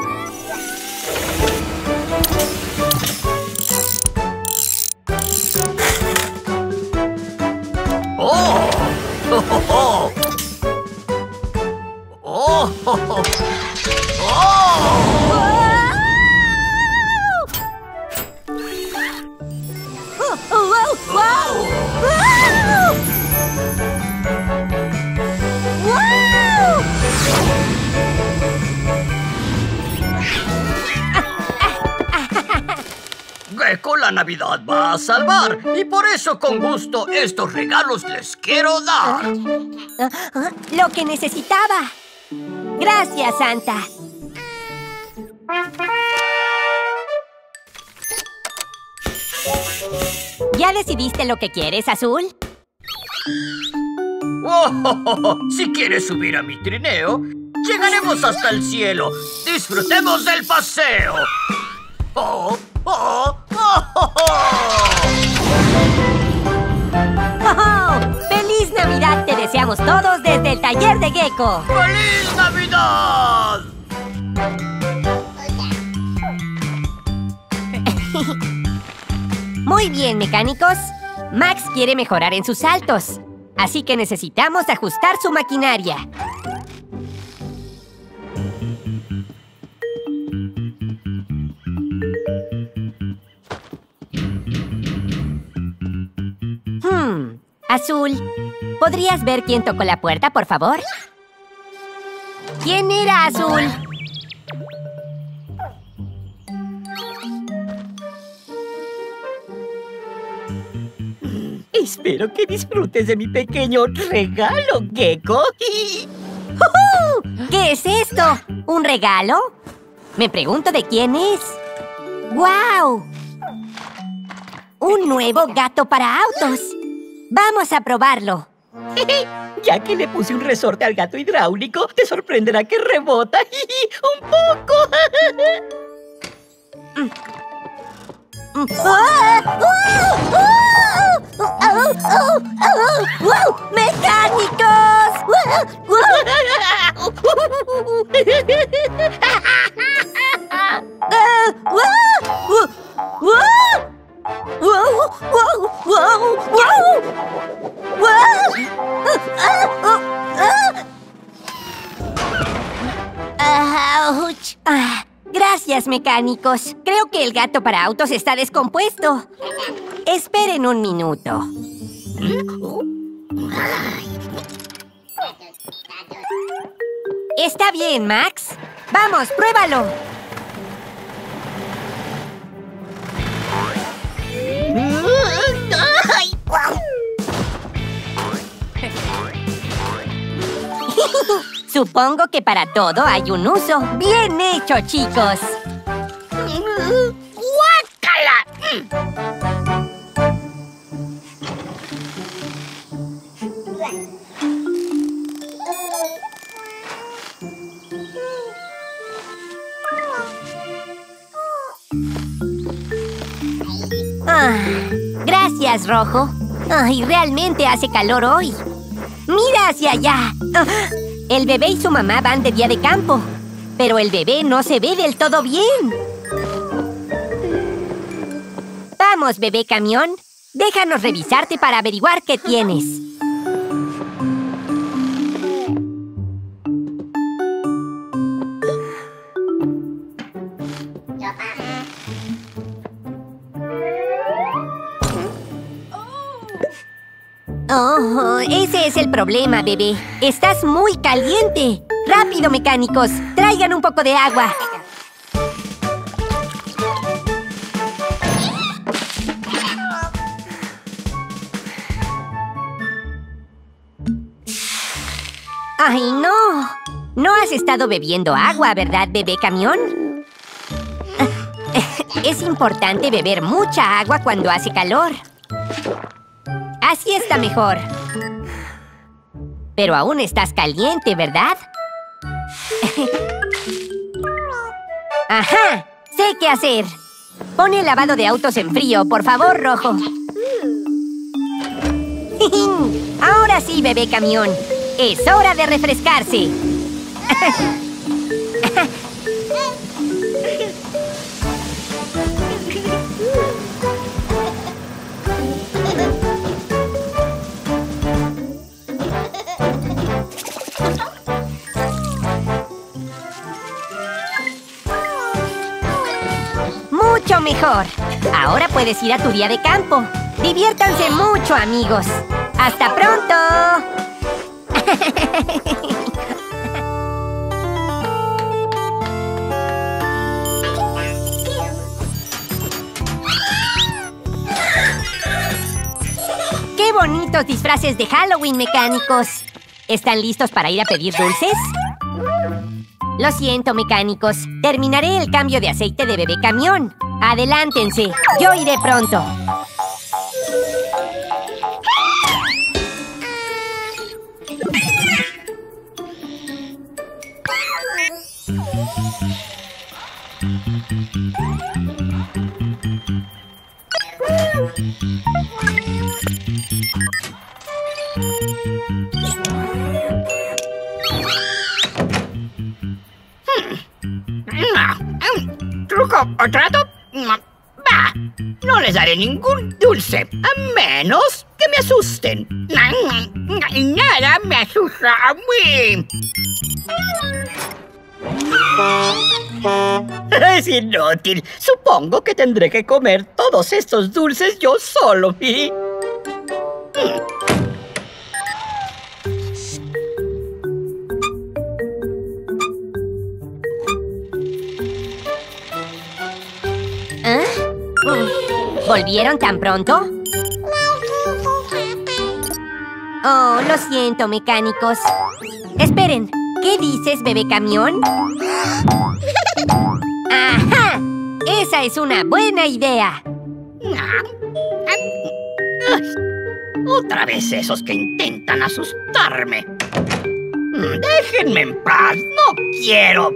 Gecko, la Navidad va a salvar, y por eso con gusto estos regalos les quiero dar. Lo que necesitaba. Gracias, Santa. ¿Ya decidiste lo que quieres, Azul? Si quieres subir a mi trineo, llegaremos hasta el cielo. ¡Disfrutemos del paseo! ¡Oh! ¡Feliz Navidad! Te deseamos todos desde el taller de Gecko. ¡Feliz Navidad! Muy bien, mecánicos. Max quiere mejorar en sus saltos, así que necesitamos ajustar su maquinaria. Azul, ¿podrías ver quién tocó la puerta, por favor? ¿Quién era, Azul? Espero que disfrutes de mi pequeño regalo, Gecko. ¿Qué es esto? ¿Un regalo? Me pregunto de quién es. ¡Guau! Un nuevo gato para autos. ¡Vamos a probarlo! Ya que le puse un resorte al gato hidráulico, te sorprenderá que rebota un poco. ¡Mecánicos! ¡Auch! Gracias, mecánicos. Creo que el gato para autos está descompuesto. Esperen un minuto. Está bien, Max. Vamos, pruébalo. Supongo que para todo hay un uso. ¡Bien hecho, chicos! Gracias, Rojo. Ay, realmente hace calor hoy. ¡Mira hacia allá! El bebé y su mamá van de día de campo, pero el bebé no se ve del todo bien. Vamos, bebé camión. Déjanos revisarte para averiguar qué tienes. Oh, ese es el problema, bebé. Estás muy caliente. ¡Rápido, mecánicos! ¡Traigan un poco de agua! ¡Ay, no! No has estado bebiendo agua, ¿verdad, bebé camión? Es importante beber mucha agua cuando hace calor. Así está mejor. Pero aún estás caliente, ¿verdad? ¡Ajá! Sé qué hacer. Pon el lavado de autos en frío, por favor, Rojo. Ahora sí, bebé camión. Es hora de refrescarse. Mucho mejor. Ahora puedes ir a tu día de campo. Diviértanse mucho, amigos. ¡Hasta pronto! ¡Qué bonitos disfraces de Halloween, mecánicos! ¿Están listos para ir a pedir dulces? Lo siento, mecánicos. Terminaré el cambio de aceite de bebé camión. Adelántense. Yo iré pronto. ¿Truco o trato? Bah, no les daré ningún dulce, a menos que me asusten. Nada me asusta a mí. Es inútil. Supongo que tendré que comer todos estos dulces yo solo. ¿Volvieron tan pronto? Oh, lo siento, mecánicos. Esperen, ¿qué dices, bebé camión? ¡Ajá! Esa es una buena idea. Otra vez esos que intentan asustarme. Déjenme en paz, no quiero.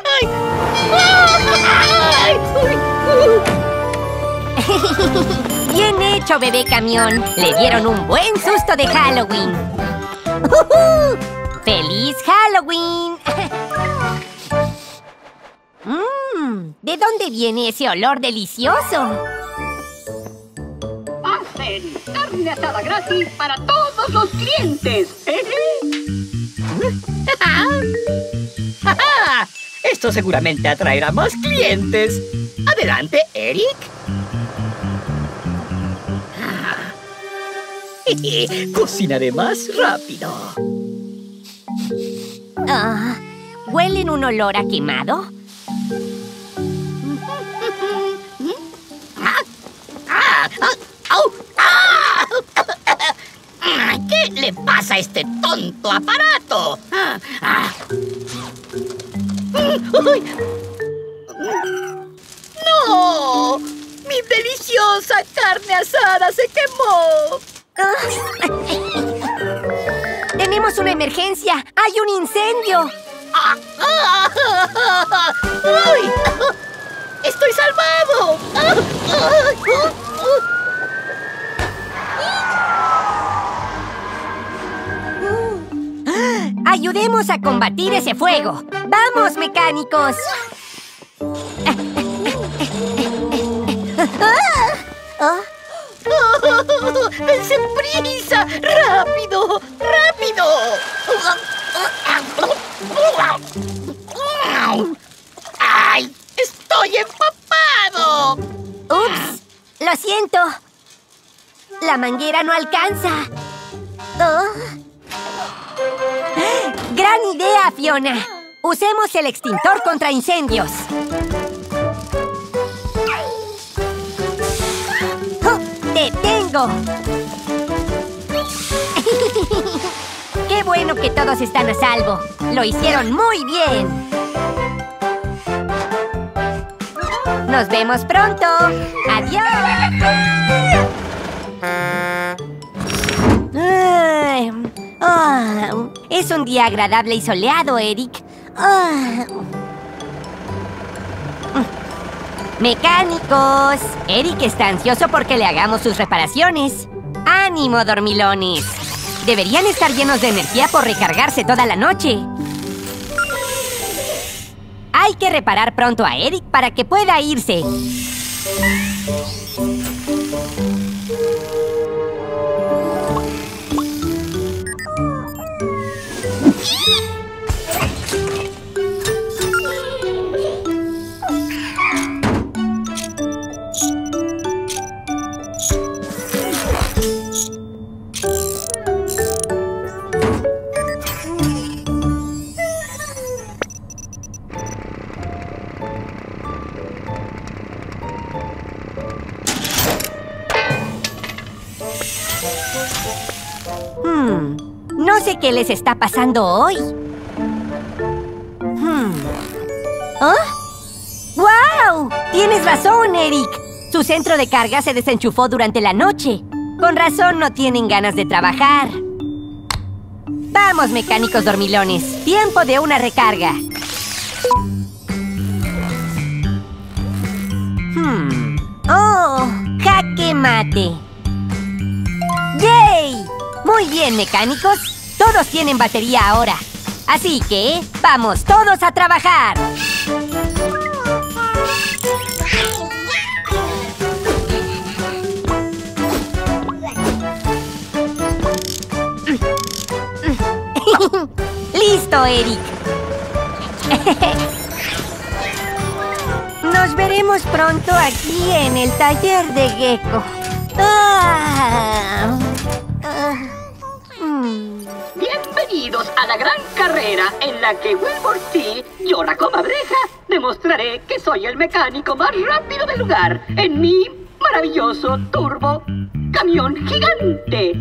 Bien hecho, bebé camión. Le dieron un buen susto de Halloween. ¡Feliz Halloween! ¿De dónde viene ese olor delicioso? Hacen carne asada gratis para todos los clientes. Esto seguramente atraerá más clientes. Adelante, Eric. Cocinaré más rápido. ¿Huelen un olor a quemado? ¿Qué le pasa a este tonto aparato? deliciosa carne asada se quemó! ¡Tenemos una emergencia! ¡Hay un incendio! ¡Uy! ¡Estoy salvado! ¡Ayudemos a combatir ese fuego! ¡Vamos, mecánicos! ¡Dense prisa! ¡Rápido! ¡Rápido! ¡Ay! ¡Estoy empapado! ¡Ups! ¡Lo siento! La manguera no alcanza. ¡Gran idea, Fiona! Usemos el extintor contra incendios. ¡Te tengo! ¡Qué bueno que todos están a salvo! ¡Lo hicieron muy bien! ¡Nos vemos pronto! ¡Adiós! Es un día agradable y soleado, Eric. ¡Mecánicos! Eric está ansioso porque le hagamos sus reparaciones. ¡Ánimo, dormilones! Deberían estar llenos de energía por recargarse toda la noche. Hay que reparar pronto a Eric para que pueda irse. No sé qué les está pasando hoy. ¿Ah? ¡Guau! Tienes razón, Eric. Su centro de carga se desenchufó durante la noche. Con razón no tienen ganas de trabajar. Vamos, mecánicos dormilones. Tiempo de una recarga. ¡Oh! ¡Jaque mate! ¡Yay! Muy bien, mecánicos. Todos tienen batería ahora. Así que, ¡vamos todos a trabajar! ¡Listo, Eric! Nos veremos pronto aquí en el taller de Gecko. Bienvenidos a la gran carrera en la que Wilbur T, yo la comadreja, demostraré que soy el mecánico más rápido del lugar en mi maravilloso turbo camión gigante.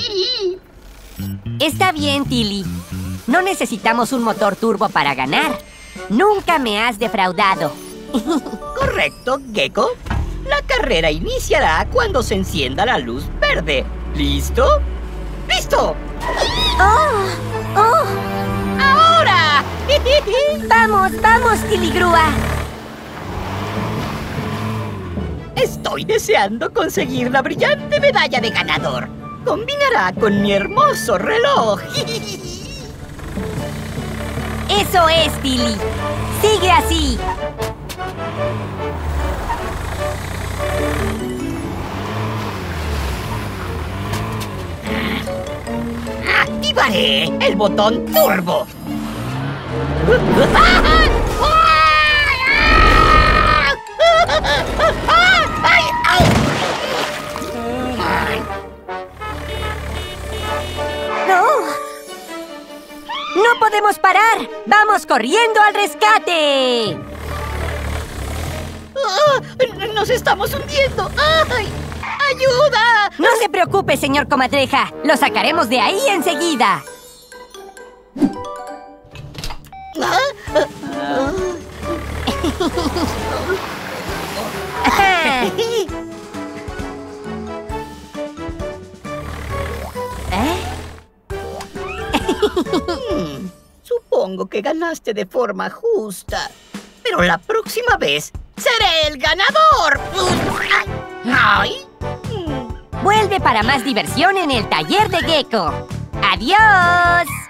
Está bien, Tilly. No necesitamos un motor turbo para ganar. Nunca me has defraudado. Correcto, Gecko. La carrera iniciará cuando se encienda la luz verde. ¿Listo? ¡Listo! ¡Oh! ¡Oh! ¡Ahora! ¡Vamos, vamos, Tilly Grúa! Estoy deseando conseguir la brillante medalla de ganador. Combinará con mi hermoso reloj. ¡Eso es, Tilly! ¡Sigue así! Activaré el botón turbo. ¡No podemos parar! ¡Vamos corriendo al rescate! ¡Nos estamos hundiendo! ¡Ay! ¡Ayuda! No se preocupe, señor comadreja. Lo sacaremos de ahí enseguida. Supongo que ganaste de forma justa. Pero la próxima vez seré el ganador. ¡Ay! Vuelve para más diversión en el taller de Gecko. ¡Adiós!